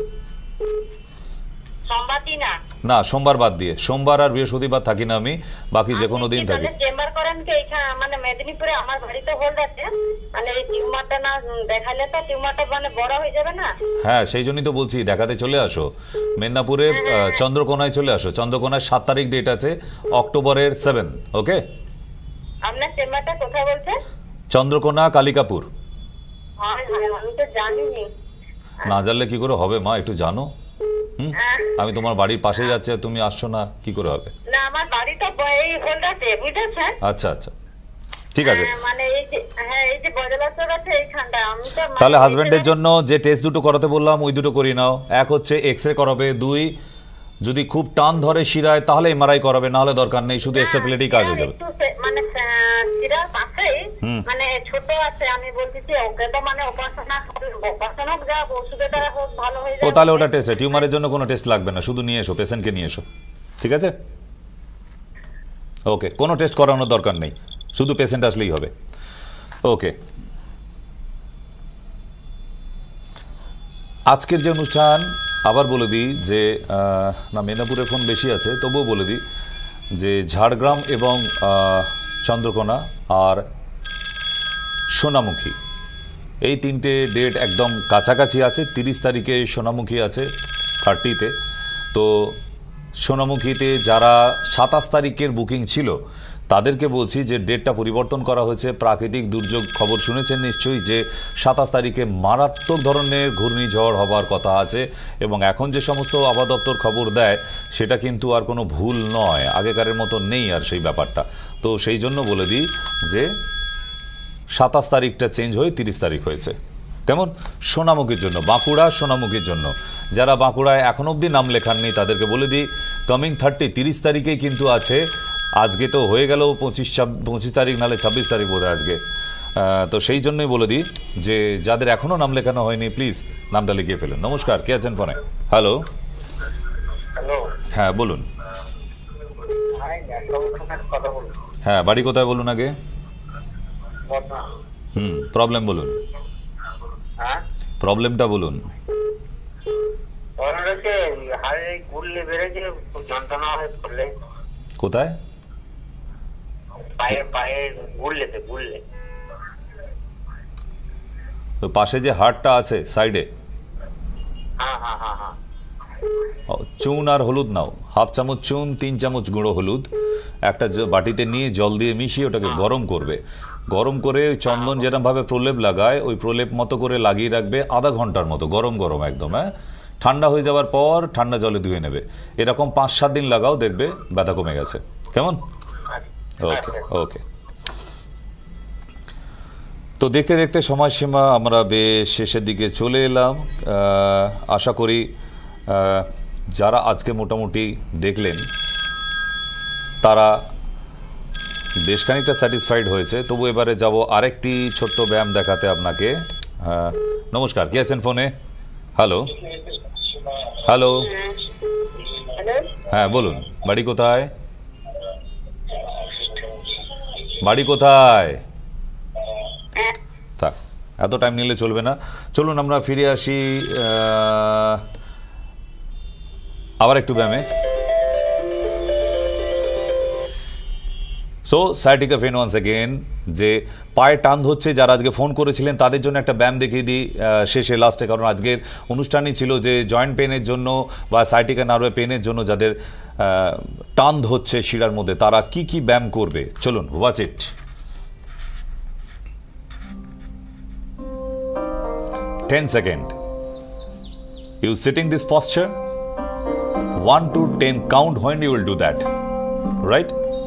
সোমবার দিন না, সোমবার বাদ দিয়ে। সোমবার আর বৃহস্পতিবার থাকি না আমি, বাকি যে কোনো দিন থাকি। চেম্বার করেন কি এখানে? মানে মেদিনীপুরে আমার বাড়িতে হোল্ড আছে, মানে এই টিউমারটা না দেখালে তো টিউমারটা মানে বড় হয়ে যাবে না? হ্যাঁ, সেই জন্যই তো বলছি দেখাতে চলে আসো মেদিনীপুরে, চন্দ্রকোনায় চলে আসো। চন্দ্রকোনায় 7 তারিখ ডেট আছে, অক্টোবরের 7। ওকে, আপনার চেম্বারটা কোথায় বলছেন? চন্দ্রকোনা কালিকাপুর। আমি তো জানিনি। না জানলে কি করে হবে মা, একটু জানো। আমি তোমার বাড়ির পাশে যাচ্ছি আর তুমি আসছো না, কি করে হবে? না, আমার বাড়ি তো এই হোল্ডাতে, বুঝেছেন? আচ্ছা আচ্ছা, ঠিক আছে। মানে এই যে হ্যাঁ, এই যে বজলাচর আছে এইখানটা। আমি তো তাহলে হাজবেন্ডের জন্য যে টেস্ট দুটো করাতে বললাম ওই দুটো করিয়ে নাও। এক হচ্ছে এক্সরে করাবে, 2 যদি খুব টান ধরে শিরায় তাহলে MRI করাবে, না হলে দরকার নেই, শুধু এক্সরে প্লেটেই কাজ হয়ে যাবে। মানে শিরার পাশেই মানে ছোট আছে, আমি বলছি ওকে তো মানে অপারেশন যা ওষুধটা ভালো হয়ে যাবে। ও তাহলে ওটা টেস্ট, টিউমারের জন্য কোনো টেস্ট লাগবে না, শুধু নিয়ে এসো, পেশেন্টকে নিয়ে এসো। ঠিক আছে, ওকে, কোনো টেস্ট করানোর দরকার নেই, শুধু পেশেন্ট আসলেই হবে। ওকে, আজকের যে অনুষ্ঠান আবার বলে দিই যে না মেদিনীপুরে ফোন বেশি আছে, তবুও বলে দিই যে ঝাড়গ্রাম এবং চন্দ্রকোনা আর সোনামুখী এই তিনটে ডেট একদম কাছাকাছি আছে। 30 তারিখে সোনামুখী আছে 30-তে। তো সোনামুখীতে যারা 27 তারিখের বুকিং ছিল তাদেরকে বলছি যে ডেটটা পরিবর্তন করা হয়েছে। প্রাকৃতিক দুর্যোগ খবর শুনেছেন নিশ্চয়ই যে 27 তারিখে মারাত্মক ধরনের ঘূর্ণিঝড় হবার কথা আছে, এবং এখন যে সমস্ত আবহাওয়া দপ্তর খবর দেয় সেটা কিন্তু আর কোনো ভুল নয়, আগেকারের মতো নেই আর সেই ব্যাপারটা। তো সেই জন্য বলে দিই যে 27 তারিখটা চেঞ্জ হয়ে 30 তারিখ হয়েছে। কেমন? সোনামুখীর জন্য, বাঁকুড়া সোনামুখীর জন্য যারা বাঁকুড়ায় এখন অবধি নাম লেখাননি তাদেরকে বলে দিই কামিং 30 তারিখেই কিন্তু আছে। আজকে তো হয়ে গেল 25 তারিখ, নাহলে 26 তারিখ বোধ হয় আজকে। তো সেই জন্যই বলে দিই যে যাদের এখনও নাম লেখানো হয়নি প্লিজ নামটা লিখিয়ে ফেলুন। নমস্কার, কে আছেন ফোনে? হ্যালো, হ্যাঁ বলুন। হ্যাঁ, বাড়ি কোথায় বলুন আগে? প্রবলেম বলুন, প্রবলেমটা বলুন। কোথায়? পাশে যে হাড়টা আছে সাইডে, চুন আর হলুদ নাও, হাফ চামচ চুন, 3 চামচ গুঁড়ো হলুদ একটা বাটিতে নিয়ে জল দিয়ে মিশিয়ে ওটাকে গরম করবে। গরম করে চন্দন যেরকম ভাবে প্রলেপ লাগায় ওই প্রলেপ মতো করে লাগিয়ে রাখবে আধা ঘন্টার মতো, গরম গরম একদম। হ্যাঁ, ঠান্ডা হয়ে যাওয়ার পর ঠান্ডা জলে ধুয়ে নেবে। এরকম 5-7 দিন লাগাও, দেখবে ব্যথা কমে গেছে। কেমন? ওকে ওকে। তো দেখতে দেখতে সময়সীমা আমরা বেশ শেষের দিকে চলে এলাম। আশা করি যারা আজকে মোটামুটি দেখলেন তারা বেশ খানিকটা স্যাটিসফাইড হয়েছে। তবু এবারে যাব আরেকটি ছোট্ট ব্যায়াম দেখাতে আপনাকে। নমস্কার, কে আছেন ফোনে? হ্যালো হ্যালো, হ্যাঁ বলুন। বাড়ি কোথায়? বাড়ি কোথায়? থাক, এত টাইম নিলে চলবে না। চলুন আমরা ফিরে আসি আবার একটু ব্যায়ামে। So sciatica pain once again, যে পায়ে টান হচ্ছে যারা আজকে ফোন করেছিলেন তাদের জন্য একটা ব্যায়াম দেখিয়ে দিই শেষে লাস্টে, কারণ আজকের অনুষ্ঠানই ছিল যে জয়েন্ট পেনের জন্য বা সায়াটিকা নার্ভে পেনের জন্য যাদের টান হচ্ছে শিরার মধ্যে তারা কি কি ব্যায়াম করবে। চলুন, watch it. Ten seconds. You sitting this posture. 1 to 10 count when you will do that, right?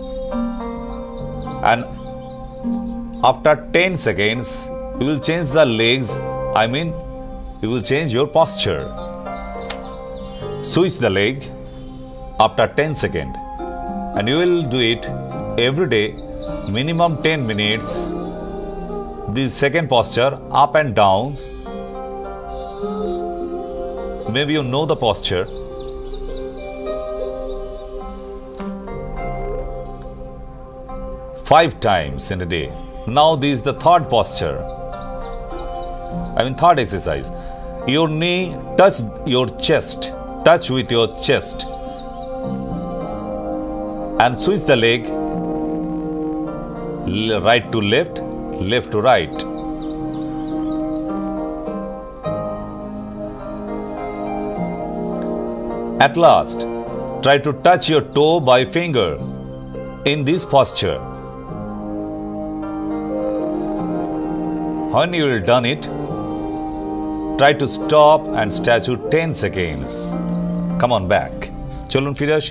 And after 10 seconds, you will change the legs. I mean, you will change your posture. Switch the leg after 10 seconds, and you will do it every day, minimum 10 minutes. This second posture, up and down. Maybe you know the posture. Five times in a day. Now this is the third posture. Third exercise. Your knee touch your chest. Touch with your chest. And switch the leg. Right to left, left to right. At last, try to touch your toe by finger in this posture. When you will done it, try to stop and statue 10 seconds. Come on back. চলুন ফিরে আসি।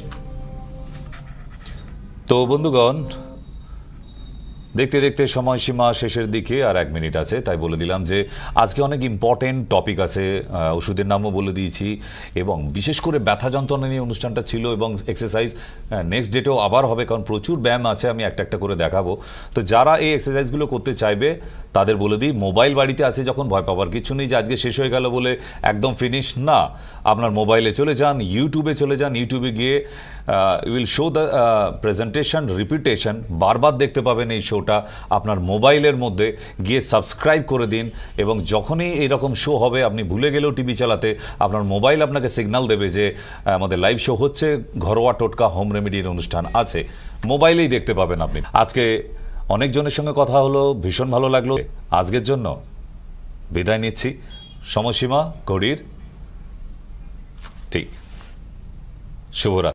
তো বন্ধুগণ, দেখতে দেখতে সময়সীমা শেষের দিকে আর 1 মিনিট আছে, তাই বলে দিলাম যে আজকে অনেক ইম্পর্টেন্ট টপিক আছে। ওষুধের নামও বলে দিয়েছি, এবং বিশেষ করে ব্যথা যন্ত্রণা নিয়ে অনুষ্ঠানটা ছিল, এবং এক্সারসাইজ নেক্সট ডেটেও আবার হবে, কারণ প্রচুর ব্যায়াম আছে, আমি একটা একটা করে দেখাবো। তো যারা এই এক্সারসাইজগুলো করতে চাইবে তাদের বলে দিই, মোবাইল বাড়িতে আছে যখন ভয় পাওয়ার কিছু নেই যে আজকে শেষ হয়ে গেল বলে একদম ফিনিশ না। আপনার মোবাইলে চলে যান, ইউটিউবে চলে যান, ইউটিউবে গিয়ে will show the presentation repetition, বারবার দেখতে পাবেন এই শোটা। শোটা আপনার মোবাইলের মধ্যে গিয়ে সাবস্ক্রাইব করে দিন, এবং যখনই এরকম শো হবে আপনি ভুলে গেলেও টিভি চালাতে, আপনার মোবাইল আপনাকে সিগন্যাল দেবে যে আমাদের লাইভ শো হচ্ছে, ঘরোয়া টোটকা হোম রেমেডির অনুষ্ঠান আছে, মোবাইলেই দেখতে পাবেন আপনি। আজকে অনেকজনের সঙ্গে কথা হলো, ভীষণ ভালো লাগলো। আজকের জন্য বিদায় নিচ্ছি। সময়সীমা ঘড়ির ঠিক। শুভরাত্রি।